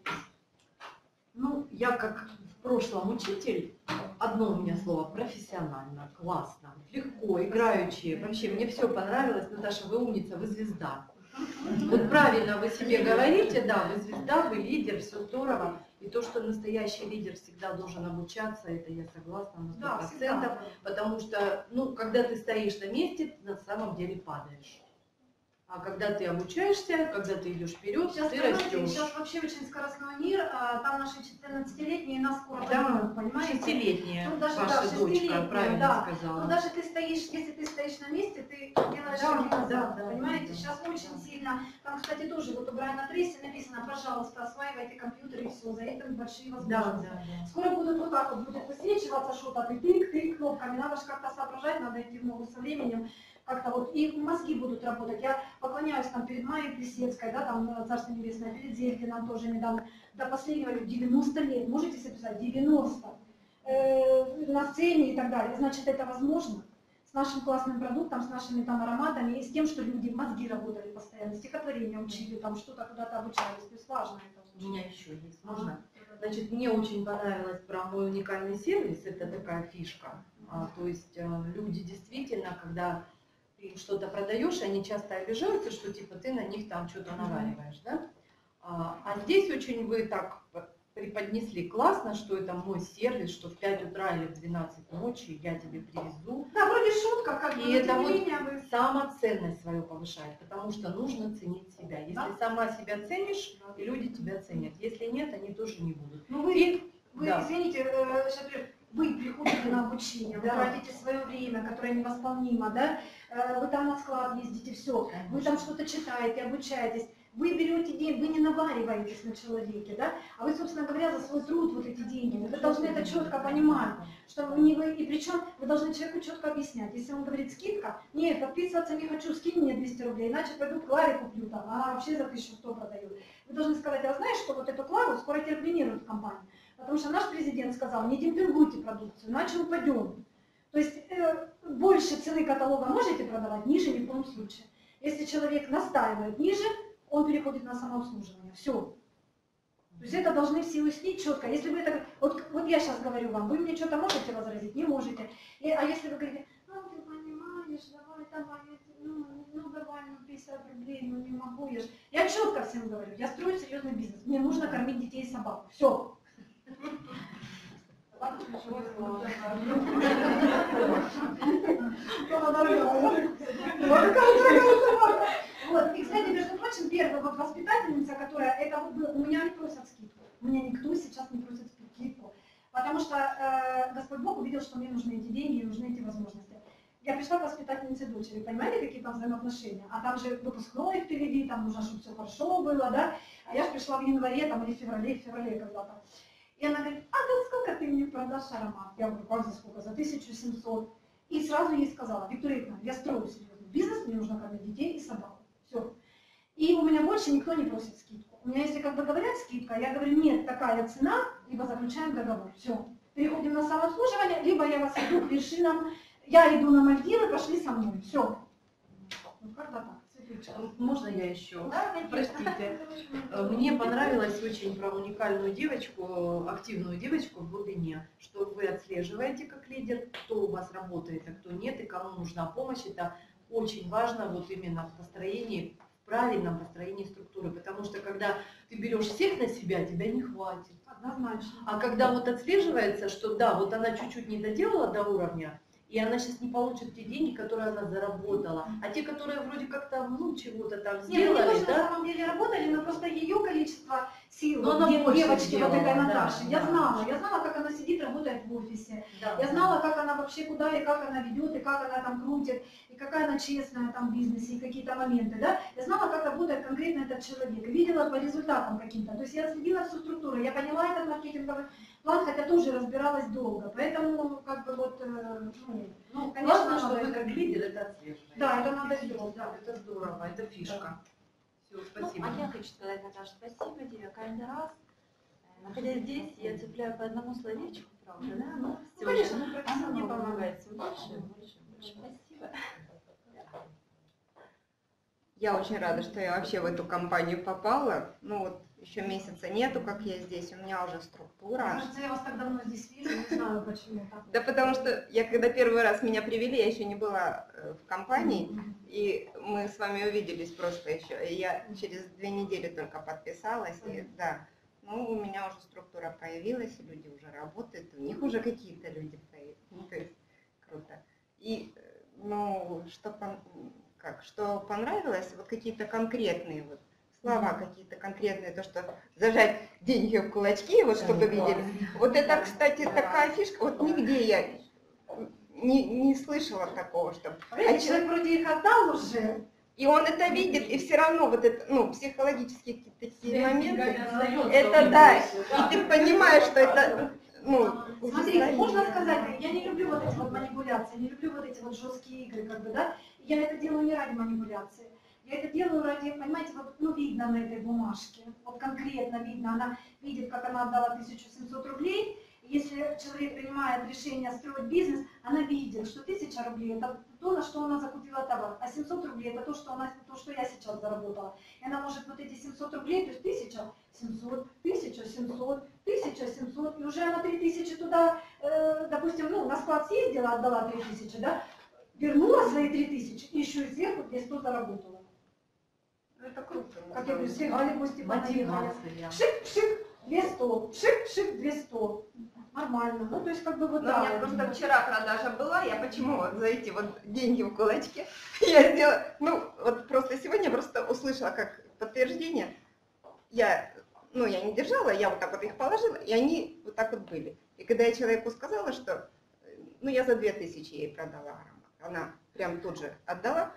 Ну, я как в прошлом учитель, одно у меня слово профессионально, классно, легко, играючи, вообще мне все понравилось, Наташа, вы умница, вы звезда. Вот правильно вы себе говорите, да, вы звезда, вы лидер, все здорово. И то, что настоящий лидер всегда должен обучаться, это я согласна на сто Да, процентов, всегда. потому что, ну, когда ты стоишь на месте, ты на самом деле падаешь. А когда ты обучаешься, когда ты идешь вперед, Сейчас, ты понимаете, растешь. сейчас вообще очень скоростной мир, а, там наши четырнадцатилетние нас скоро Да, поймут, понимаете? шестилетняя Ну, даже, да, ваша дочка, шестилетняя, правильно да. сказала. Ну, даже ты стоишь, если ты стоишь на месте, ты делаешь Да, шаги да, назад, да, понимаете? да, да. Сейчас очень сильно, там, кстати, тоже вот у Брайана Трейси написано, пожалуйста, осваивайте компьютер и все, за это большие Да, возможности. да, да. Скоро будут вот так вот, будет высвечиваться что-то, ты тык, тык, кнопками, надо же как-то соображать, надо идти в ногу со временем, как-то вот, и мозги будут работать. Я поклоняюсь там перед Майей Плесецкой, да, там, Царство Небесное, перед Зельдином тоже недавно, до последнего девяносто лет, можете себе писать, девяносто, э, на сцене и так далее. Значит, это возможно с нашим классным продуктом, с нашими там ароматами и с тем, что люди, мозги работали постоянно, стихотворения учили, там что-то куда-то обучались, то есть важно это. У меня еще есть, можно? Значит, мне очень понравилось про мой уникальный сервис, это такая фишка. А, то есть э, люди действительно, когда ты им что-то продаешь, они часто обижаются, что типа ты на них там что-то наваливаешь, да? А, а здесь очень вы так преподнесли классно, что это мой сервис, что в пять утра или в двенадцать ночи я тебе привезу. Да, вроде шутка, как бы, И но это тем не вот менее вы... самоценность свою повышает, потому что нужно ценить себя. Если Да. сама себя ценишь, и люди тебя ценят. Если нет, они тоже не будут. Ну вы, И- вы да. извините, э, сейчас говорю, вы приходите на обучение, вы Да. тратите свое время, которое невосполнимо, да? Э, Вы там на склад ездите, все, вы там что-то читаете, обучаетесь. Вы берете деньги, вы не навариваетесь на человеке, да? А вы, собственно говоря, за свой труд вот эти деньги. Вы должны это четко понимать, что вы не вы, и причем вы должны человеку четко объяснять. Если он говорит скидка, нет, подписываться не хочу, скинь мне двести рублей, иначе пойду Кларе куплю там, она вообще за тысячу сто продает. Вы должны сказать, а знаешь, что вот эту Клару скоро терминируют в компании, потому что наш президент сказал, не демпингуйте продукцию, иначе упадем. То есть э, больше цены каталога можете продавать, ниже ни в коем случае. Если человек настаивает ниже, он переходит на самообслуживание. Все. То есть это должны все уяснить четко. Если вы это, вот, вот я сейчас говорю вам, вы мне что-то можете возразить? Не можете. И, а если вы говорите, ну ты понимаешь, давай, давай, ну, ну давай, ну пятьдесят рублей, ну не могу я же. Я четко всем говорю, я строю серьезный бизнес, мне нужно кормить детей и собак. Все. Вот. И, кстати, между прочим, первая вот воспитательница, которая, это вот было, у меня не просят скидку. У меня никто сейчас не просит скидку. Потому что э, Господь Бог увидел, что мне нужны эти деньги и нужны эти возможности. Я пришла к воспитательнице дочери, понимаете, какие там взаимоотношения? А там же выпускной впереди, там нужно, чтобы все хорошо было, да? А я же пришла в январе там, или в феврале, в феврале когда-то. И она говорит, а за сколько ты мне продашь аромат? Я говорю, как за сколько? За тысячу семьсот. И сразу ей сказала, Виктория Ивановна, я строю серьезный бизнес, мне нужно кормить детей и собак. Все. И у меня больше никто не просит скидку. У меня если как бы говорят скидка, я говорю, нет, такая цена, либо заключаем договор. Все. Переходим на самообслуживание, либо я вас иду к вершинам, я иду на Мальдивы, пошли со мной. Все. Ну как-то так. Можно я еще? Да, Простите. Мне понравилось очень про уникальную девочку, активную девочку в глубине, что вы отслеживаете как лидер, кто у вас работает, а кто нет, и кому нужна помощь. Это очень важно вот именно в построении, в правильном построении структуры. Потому что когда ты берешь всех на себя, тебя не хватит. Однозначно. А когда вот отслеживается, что да, вот она чуть-чуть не доделала до уровня, и она сейчас не получит те деньги, которые она заработала. А те, которые вроде как там, ну, чего-то там Нет, сделали, они тоже да? на самом деле работали, но просто ее количество сил, Но вот она дев- больше девочки сделала, вот этой да, Наташи, я да. знала. Я знала, как она сидит, работает в офисе. Да. Я знала, как она вообще куда и как она ведет, и как она там крутит, и какая она честная там в бизнесе, и какие-то моменты, да. Я знала, как работает конкретно этот человек, и видела по результатам каким-то. То есть я следила всю структуру, я поняла этот маркетинговый план, хотя тоже разбиралась долго. Поэтому, как бы вот, э, ну, ну, конечно, Главное, что надо вы это- как лидер это отслеживаете. Да, это надо сделать, да. Это здорово, это фишка. Все, Ну, спасибо. а я хочу сказать, Наташа, спасибо тебе. Каждый раз, э, находясь здесь, я цепляю по одному словечку, правда, да? Ну, Ну, всё конечно, же. ну, Оно профессионал. мне помогает все больше и больше и больше. Спасибо. Я очень рада, что я вообще в эту компанию попала. Ну вот еще месяца нету, как я здесь, у меня уже структура. Кажется, я вас так давно здесь вижу, не знаю почему так. Да потому что я когда первый раз меня привели, я еще не была э, в компании, и мы с вами увиделись просто еще. И я через две недели только подписалась, и да, ну у меня уже структура появилась, и люди уже работают, у них уже какие-то люди появились. Ну, то есть круто. И э, ну что пон- как, что понравилось, вот какие-то конкретные вот слова, какие-то конкретные, то, что зажать деньги в кулачки, вот чтобы видели. Вот это, кстати, такая фишка, вот нигде я не, не слышала такого, что... Понимаете, А человек вроде их отдал уже. И он это видит, и все равно вот это, ну, психологические какие-то такие моменты, остается это у да, него еще, да. и ты понимаешь, что это, ну, Смотрите, уже можно стоит. сказать, я не люблю вот эти вот манипуляции, не люблю вот эти вот жесткие игры, как бы, да. Я это делаю не ради манипуляции. Я это делаю ради, понимаете, вот, ну, видно на этой бумажке, вот конкретно видно, она видит, как она отдала тысячу семьсот рублей. Если человек принимает решение строить бизнес, она видит, что тысяча рублей – это то, на что она закупила товар, а семьсот рублей – это то, что, она, то, что я сейчас заработала. И она может вот эти семьсот рублей, то есть тысяча семьсот, тысяча семьсот, тысяча семьсот, и уже она три тысячи туда, э, допустим, ну, на склад съездила, отдала три тысячи, да, вернула свои три тысячи, и еще и сверху две сто заработала. Это круто. Как я говорю, сыграли гости, понаехали. Мотивация. Шик-шик, две сто, шик-шик, две сто. Нормально. Ну, то есть, как бы вот Но у меня так. просто вчера продажа была, я почему вот за эти вот деньги в кулачке я сделала, ну вот просто сегодня просто услышала как подтверждение, я, ну я не держала, я вот так вот их положила, и они вот так вот были. И когда я человеку сказала, что, ну я за две тысячи ей продала аромат, она прям тут же отдала,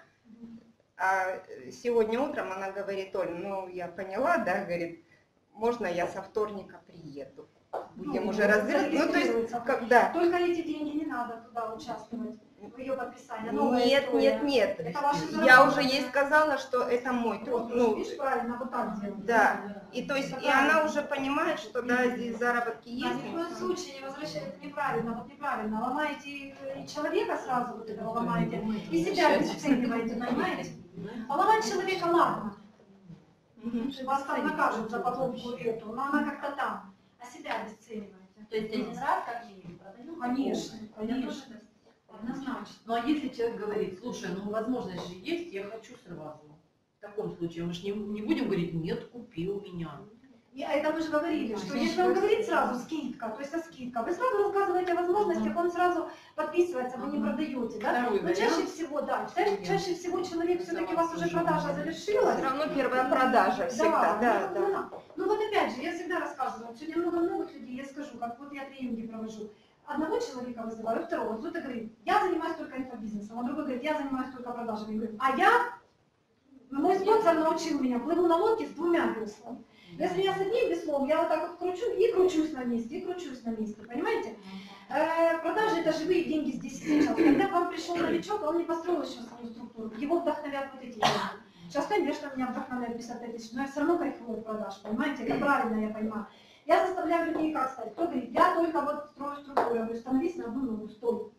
а сегодня утром она говорит: Оль, ну я поняла, да, говорит, можно я со вторника приеду? Будем Ну, уже разбираться. Ну, то есть, зарегистрируется. когда? Только эти деньги не надо туда участвовать, в ее подписании. Новая Нет, история. нет, нет. Это ваши Я заработки. уже ей сказала, что это мой Вот, труд. ну, Ну, видишь, правильно, вот так делать. да. И то есть, и она уже понимает, что да, здесь заработки Да, есть. ни в коем случае не возвращайте, неправильно, вот неправильно. Ломаете и человека сразу вот этого ломаете, и себя обесцениваете, понимаете? А ломать человека ладно. Вас там накажут за покупку эту, но она как-то там, а себя обесцениваете. То есть один раз как минимум продаю? Конечно, Я конечно. тоже так. Однозначно. Ну а если человек говорит: слушай, ну возможность же есть, я хочу сразу. В таком случае мы же не, не будем говорить: нет, купи у меня. И это мы же говорили, что А, если он ничего говорит себе. сразу скидка, то есть со скидка, вы сразу рассказываете о возможностях, он сразу подписывается, вы не Мгм. продаете, да? Второй Но чаще вариант. всего, да, чаще, чаще всего человек все-таки у вас уже продажа завершилась. Все равно первая продажа всегда, да, ну, да. ну, ну вот опять же, я всегда рассказываю, сегодня много новых людей, я скажу, как вот я тренинги провожу. Одного человека вызываю, второго, кто-то говорит: я занимаюсь только инфобизнесом, а другой говорит: я занимаюсь только продажами. Я говорю: а я, мой спонсор научил меня, плыву на лодке с двумя веслами. Если я с одним веслом, я вот так вот кручу и кручусь на месте, и кручусь на месте, понимаете? Э, продажи – это живые деньги здесь и сейчас. Когда к вам пришел новичок, он не построил еще свою структуру, его вдохновят вот эти деньги. Сейчас, конечно, меня вдохновляет пятьдесят пять тысяч, но я все равно кайфую от продаж, понимаете? Это правильно, я понимаю. Я заставляю людей как стать. Кто говорит: я только вот строю структуру, я говорю: становись на одну ногу, стой.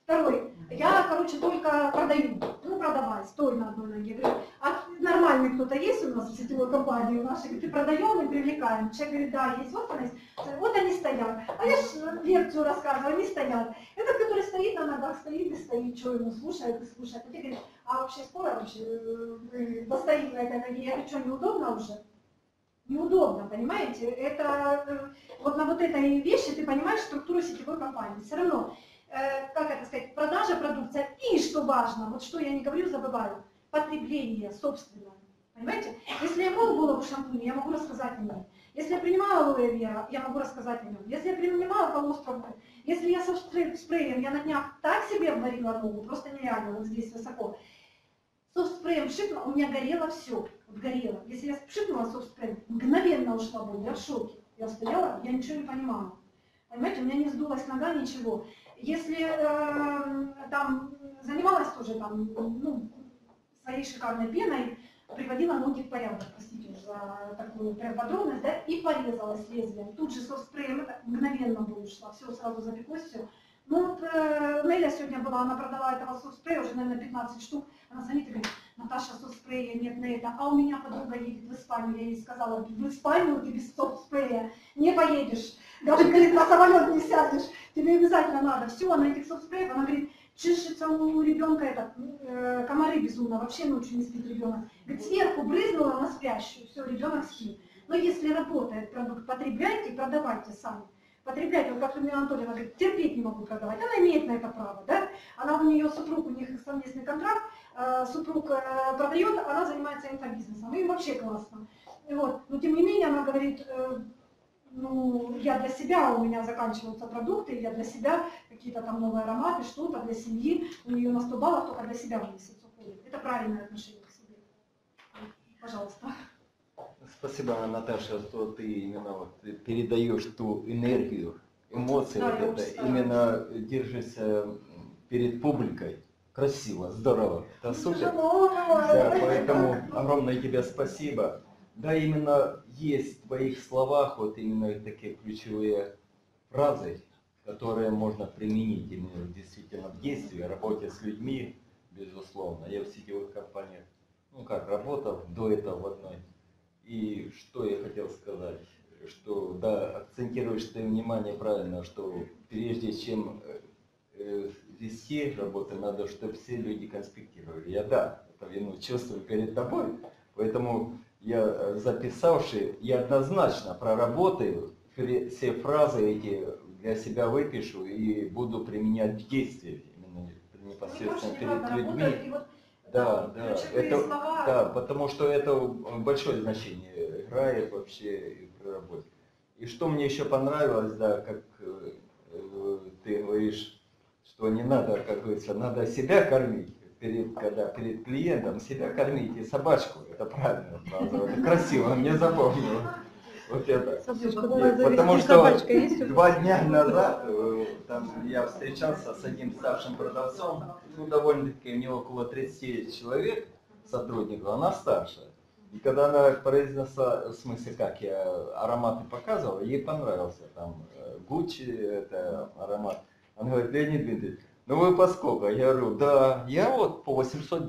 Второй. Я, короче, только продаю. Ну, продавай, стой на одной ноге. Говорю, а нормальный кто-то есть у нас в сетевой компании у нашей? Говорит, ты продаем и привлекаем. Человек говорит, да, есть, вот они, вот они стоят. А я же лекцию рассказываю, они стоят. Этот, который стоит на ногах, стоит и стоит, что ему слушает и слушает. А ты говоришь, а вообще скоро вообще э, достоит на этой ноге? Я говорю, что, неудобно уже? Неудобно, понимаете? Это э, вот на вот этой вещи ты понимаешь структуру сетевой компании. Все равно, э, как это сказать, продажа, продукция и, что важно, вот что я не говорю, забываю, потребление собственное. Понимаете? Если я мою голову шампунь, я могу рассказать о ней. Если я принимала алоэ вера, я могу рассказать о нем. Если я принимала колостру, если я со спреем, я на днях так себе обварила ногу, просто нереально, вот здесь высоко. Софт-спреем пшикнула, у меня горело все, вот горело. Если я пшикнула софт-спреем, мгновенно ушла боль, я в шоке. Я стояла, я ничего не понимала. Понимаете, у меня не сдулась нога, ничего. Если э, там занималась тоже там, ну, своей шикарной пеной, приводила ноги в порядок, простите за такую прям подробность, да, и порезалась лезвием. Тут же софт-спреем, это мгновенно боль ушла, все, сразу запеклось, все. Ну вот э, Неля сегодня была, она продала этого софт-спрея, уже, наверное, пятнадцать штук. Она звонит и говорит, Наташа, софт-спрея нет на это, а у меня подруга едет в Испанию. Я ей сказала, в Испанию ты без софт-спрея не поедешь. Даже, говорит, на самолет не сядешь, тебе обязательно надо. Все, на этих софт-спреях, она говорит, чешется у ребенка этот, э, комары безумно, вообще ночью не спит ребенок. Говорит, сверху брызнула на спящую, все, ребенок спит. Но если работает продукт, потребляйте и продавайте сами. Потребляйте, вот как Людмила Анатольевна говорит, терпеть не могу продавать, она имеет на это право, да? Она у нее супруг, у них совместный контракт, э, супруг э, продает, она занимается инфобизнесом, и вообще классно. Вот. Но тем не менее она говорит, э, ну, я для себя, у меня заканчиваются продукты, я для себя какие-то там новые ароматы, что-то для семьи, у нее на сто баллов только для себя в месяц уходит. Это правильное отношение к себе. Пожалуйста. Спасибо, Наташа, что ты именно вот передаешь ту энергию, эмоции, Да, вот я это, устала. именно держишься перед публикой. Красиво, здорово, это супер. Да, поэтому огромное тебе спасибо. Да, именно есть в твоих словах вот именно такие ключевые фразы, которые можно применить именно действительно в действии, работе с людьми, безусловно. Я в сетевых компаниях, ну как, работал до этого в одной. И что я хотел сказать, что да, акцентируешь ты внимание правильно, что прежде чем э, вести работу, надо, чтобы все люди конспектировали. Я да, это вину чувствую перед тобой, поэтому я записавший, я однозначно проработаю, все фразы эти для себя выпишу и буду применять в действии, именно непосредственно перед людьми. Да, да, это, да, потому что это большое значение играет вообще при работе. И что мне еще понравилось, да, как э, ты говоришь, что не надо, как говорится, надо себя кормить, перед, когда перед клиентом себя кормить и собачку, это правильно, это красиво, мне запомнил. Вот это. Потому что два дня назад там, я встречался с одним старшим продавцом, ну довольно-таки у него около тридцати человек сотрудников, она старшая. И когда она произнесла, в смысле как я ароматы показывал, ей понравился там Гуччи, это аромат. Она говорит, Леонид Дмитриевич, ну вы по сколько? Я говорю, да, я вот по восемьсот,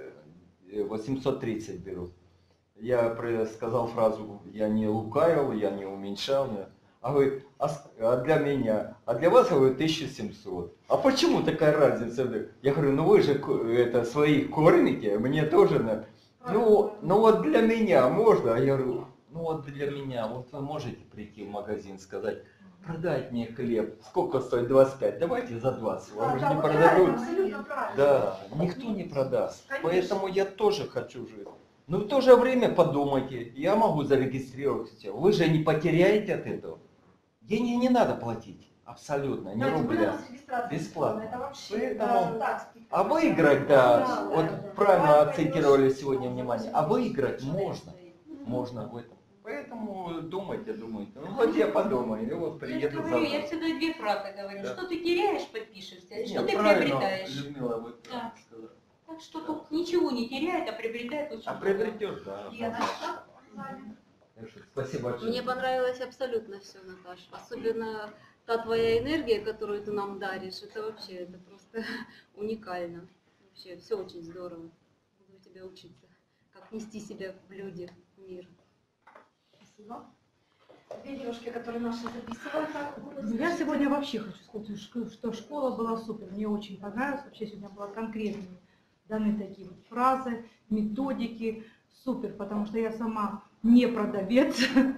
восемьсот тридцать беру. Я сказал фразу, я не лукавил, я не уменьшал. А говорит, а для меня, а для вас, я говорю, тысяча семьсот. А почему такая разница? Я говорю, ну вы же это, своих кормите, мне тоже надо. Ну, ну вот для меня можно. А я говорю, ну вот для меня, вот вы можете прийти в магазин, сказать, продать мне хлеб, сколько стоит двадцать пять, давайте за двадцать, вам же не продадут. Да, никто не продаст. Поэтому я тоже хочу жить. Но в то же время подумайте, я могу зарегистрировать все. Вы же не потеряете от этого. Деньги не надо платить. Абсолютно, не рубля. Бесплатно. Поэтому, а выиграть, да, вот правильно акцентировали сегодня внимание, а выиграть можно. Можно в этом. Поэтому думайте, думайте. Ну вот я подумаю, и вот приеду я, говорю, я завтра. всегда две фразы говорю. Да. Что ты теряешь, подпишешься, и что Нет, ты правильно, приобретаешь. Людмила, вот Да. сказала. Так что тут ничего не теряет, а приобретает очень А много. приобретешь, да. Так что спасибо большое. Мне понравилось абсолютно все, Наташа. Особенно та твоя энергия, которую ты нам даришь, это вообще, это просто уникально. Вообще, все очень здорово. Буду у тебя учиться, как нести себя в люди, в мир. Спасибо. Две девушки, которые наши записывают. Я сегодня вообще хочу сказать, что школа была супер. Мне очень понравилось. Вообще сегодня было конкретные даны такие вот фразы, методики. Супер, потому что я сама не продавец.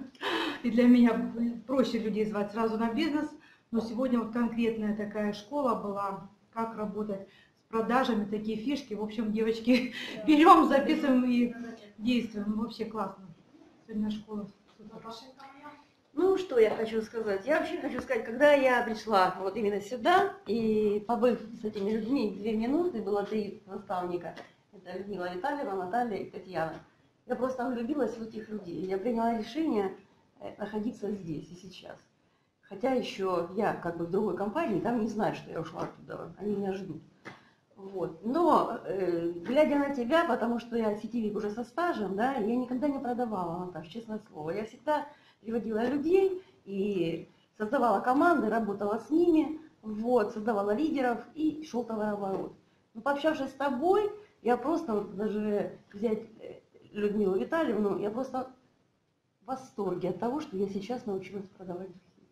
И для меня проще людей звать сразу на бизнес. Но сегодня вот конкретная такая школа была, как работать с продажами, такие фишки. В общем, девочки, берем, записываем и действуем. Вообще классно. Сегодня школа супер. Ну, что я хочу сказать? Я вообще хочу сказать, когда я пришла вот именно сюда, и побыв с этими людьми две минуты, было три наставника, это Людмила Витальева, Наталья и Татьяна, я просто влюбилась в этих людей. Я приняла решение находиться здесь и сейчас. Хотя еще я как бы в другой компании, там не знаю, что я ушла оттуда, они меня ждут. Вот. Но, э, глядя на тебя, потому что я сетевик уже со стажем, да, я никогда не продавала, Наташа, честное слово. Я всегда приводила людей и создавала команды, работала с ними, вот, создавала лидеров и шел товарооборот. Но пообщавшись с тобой, я просто, вот, даже взять Людмилу Витальевну, я просто в восторге от того, что я сейчас научилась продавать.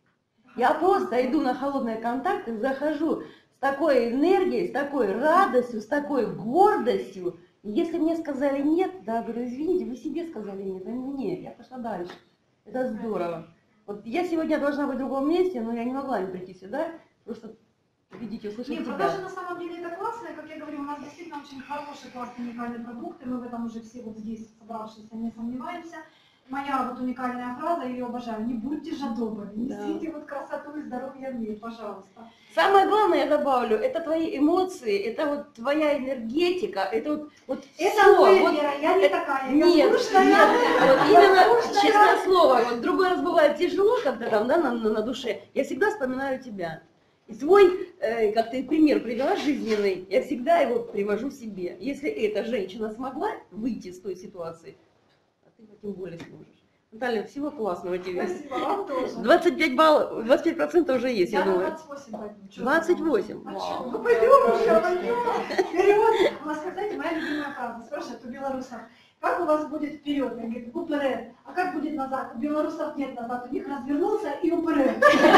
Я просто иду на холодные контакты, захожу с такой энергией, с такой радостью, с такой гордостью. И если мне сказали нет, да, говорю, извините, вы себе сказали нет, а не мне, я пошла дальше. Это здорово. Вот я сегодня должна быть в другом месте, но я не могла не прийти сюда, просто видеть и услышать Нет, тебя. продажи на самом деле это классно, и, как я говорю, у нас действительно очень хороший, классный, уникальный продукт, и мы в этом уже все вот здесь собравшиеся не сомневаемся. Моя вот уникальная фраза, я ее обожаю, не будьте жадобами, несите да. вот красоту и здоровье в мир, пожалуйста. Самое главное, я добавлю, это твои эмоции, это вот твоя энергетика, это вот, вот это все. Вы, Вот, Вера, я не это, такая, нет, я скучная. Нет, вот именно, честное слово, вот другой раз бывает тяжело, когда там, да, на, на, на душе, я всегда вспоминаю тебя. И свой, э, как ты пример привела жизненный, я всегда его привожу себе. Если эта женщина смогла выйти из той ситуации, а ты тем более сможешь. Наталья, всего классного тебе. Спасибо, вам тоже. двадцать пять баллов, двадцать пять процентов уже есть, я, я думаю. двадцать восемь пойду. двадцать восемь. А ну пойдем уже, пойдем. Вперед. У нас, знаете, моя любимая фраза. Спрашивают у белорусов, как у вас будет вперед? Я говорю, уперед. А как будет назад? У белорусов нет назад, у них развернулся и уперед.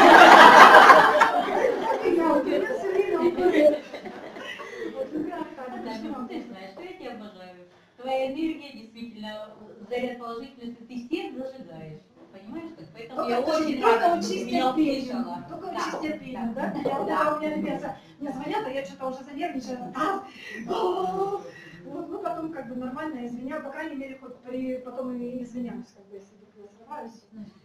Я уперед все время уперед. Ты знаешь, что я тебя обожаю. Твоя энергия действительно заряд положительности, ты всех зажигаешь. Понимаешь? Поэтому только я очень только рада, учись что ты меня терпению. услышала. Только Да, учись терпению, да? да, Я, да. у меня ребята мне звонят, а я что-то уже занервничала. А, вот, ну потом как бы нормально извиняю, по крайней мере, хоть при, потом и извиняюсь, как бы, если я срываюсь.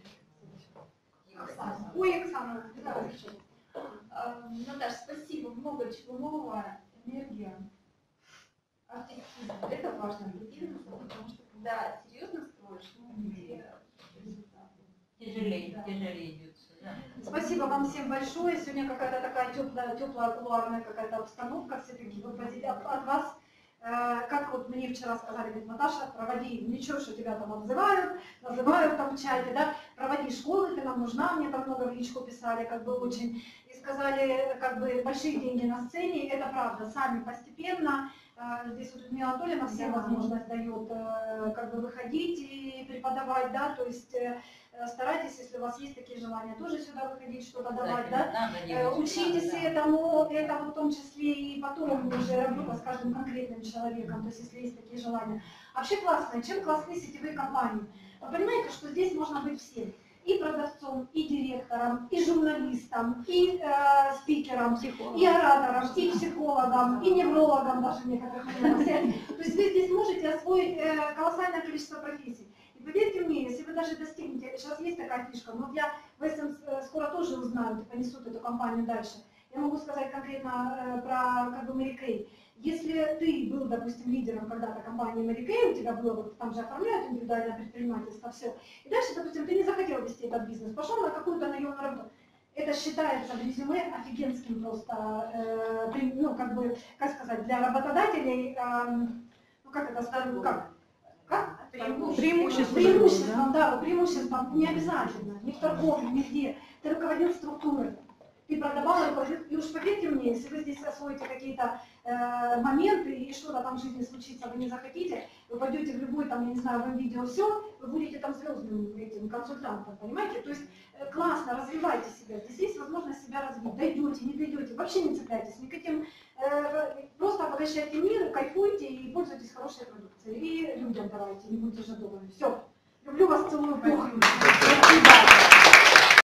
Ой, Оксана, да, Наташа, спасибо, много чего нового, энергия, артистизм. Это важно для бизнеса, потому что когда серьезно строишь, ну, где результаты. Тяжелее, да. тяжелее идет. Да. Спасибо вам всем большое. Сегодня какая-то такая теплая, теплая, кулуарная какая-то обстановка. Все-таки от, от вас, э, как вот мне вчера сказали, говорит, Наташа, проводи, ничего, что тебя там обзывают, называют там в чате, да, проводи школы, ты нам нужна, мне там много в личку писали, как бы очень, и сказали, как бы большие деньги на сцене, это правда, сами постепенно. Здесь вот Людмила Анатольевна всем возможность дает как бы выходить и преподавать, да, то есть старайтесь, если у вас есть такие желания, тоже сюда выходить, что-то давать, да, да? Учитесь да, этому, да. этому в том числе и потом уже работа с каждым конкретным человеком, то есть если есть такие желания. Вообще классно, чем классны сетевые компании? Вы понимаете, что здесь можно быть всем. И продавцом, и директором, и журналистом, и э, спикером, психологом. И оратором, и психологом, и неврологом даже в некоторых моментах. То есть вы здесь можете освоить э, колоссальное количество профессий. И поверьте мне, если вы даже достигнете, сейчас есть такая фишка, но я в этом скоро тоже узнаю, и понесут эту компанию дальше. Я могу сказать конкретно э, про как бы Мэри Кей. Если ты был, допустим, лидером когда-то компании Мэри Кей, у тебя было, вот, там же оформляют индивидуальное предпринимательство, все. И дальше, допустим, ты не захотел вести этот бизнес, пошел на какую-то наемную работу. Это считается в резюме офигенским просто, э, при, ну, как бы, как сказать, для работодателей, э, ну, как это, как? Как? Преимуществом. Преимуществом, да, преимуществом, не обязательно, ни в торговле, нигде. Ты руководил структурой. и продавала, и уж поверьте мне, если вы здесь освоите какие-то э, моменты и что-то там в жизни случится, вы не захотите, вы пойдете в любой там, я не знаю, в видео все, вы будете там звездным этим консультантом, понимаете? То есть э, классно, развивайте себя, здесь есть возможность себя развить, дойдете, не дойдете, вообще не цепляйтесь ни к этим, э, просто обогащайте мир, кайфуйте и пользуйтесь хорошей продукцией, и людям давайте, не будьте жадовыми. Все, люблю вас, целую, пух. До свидания.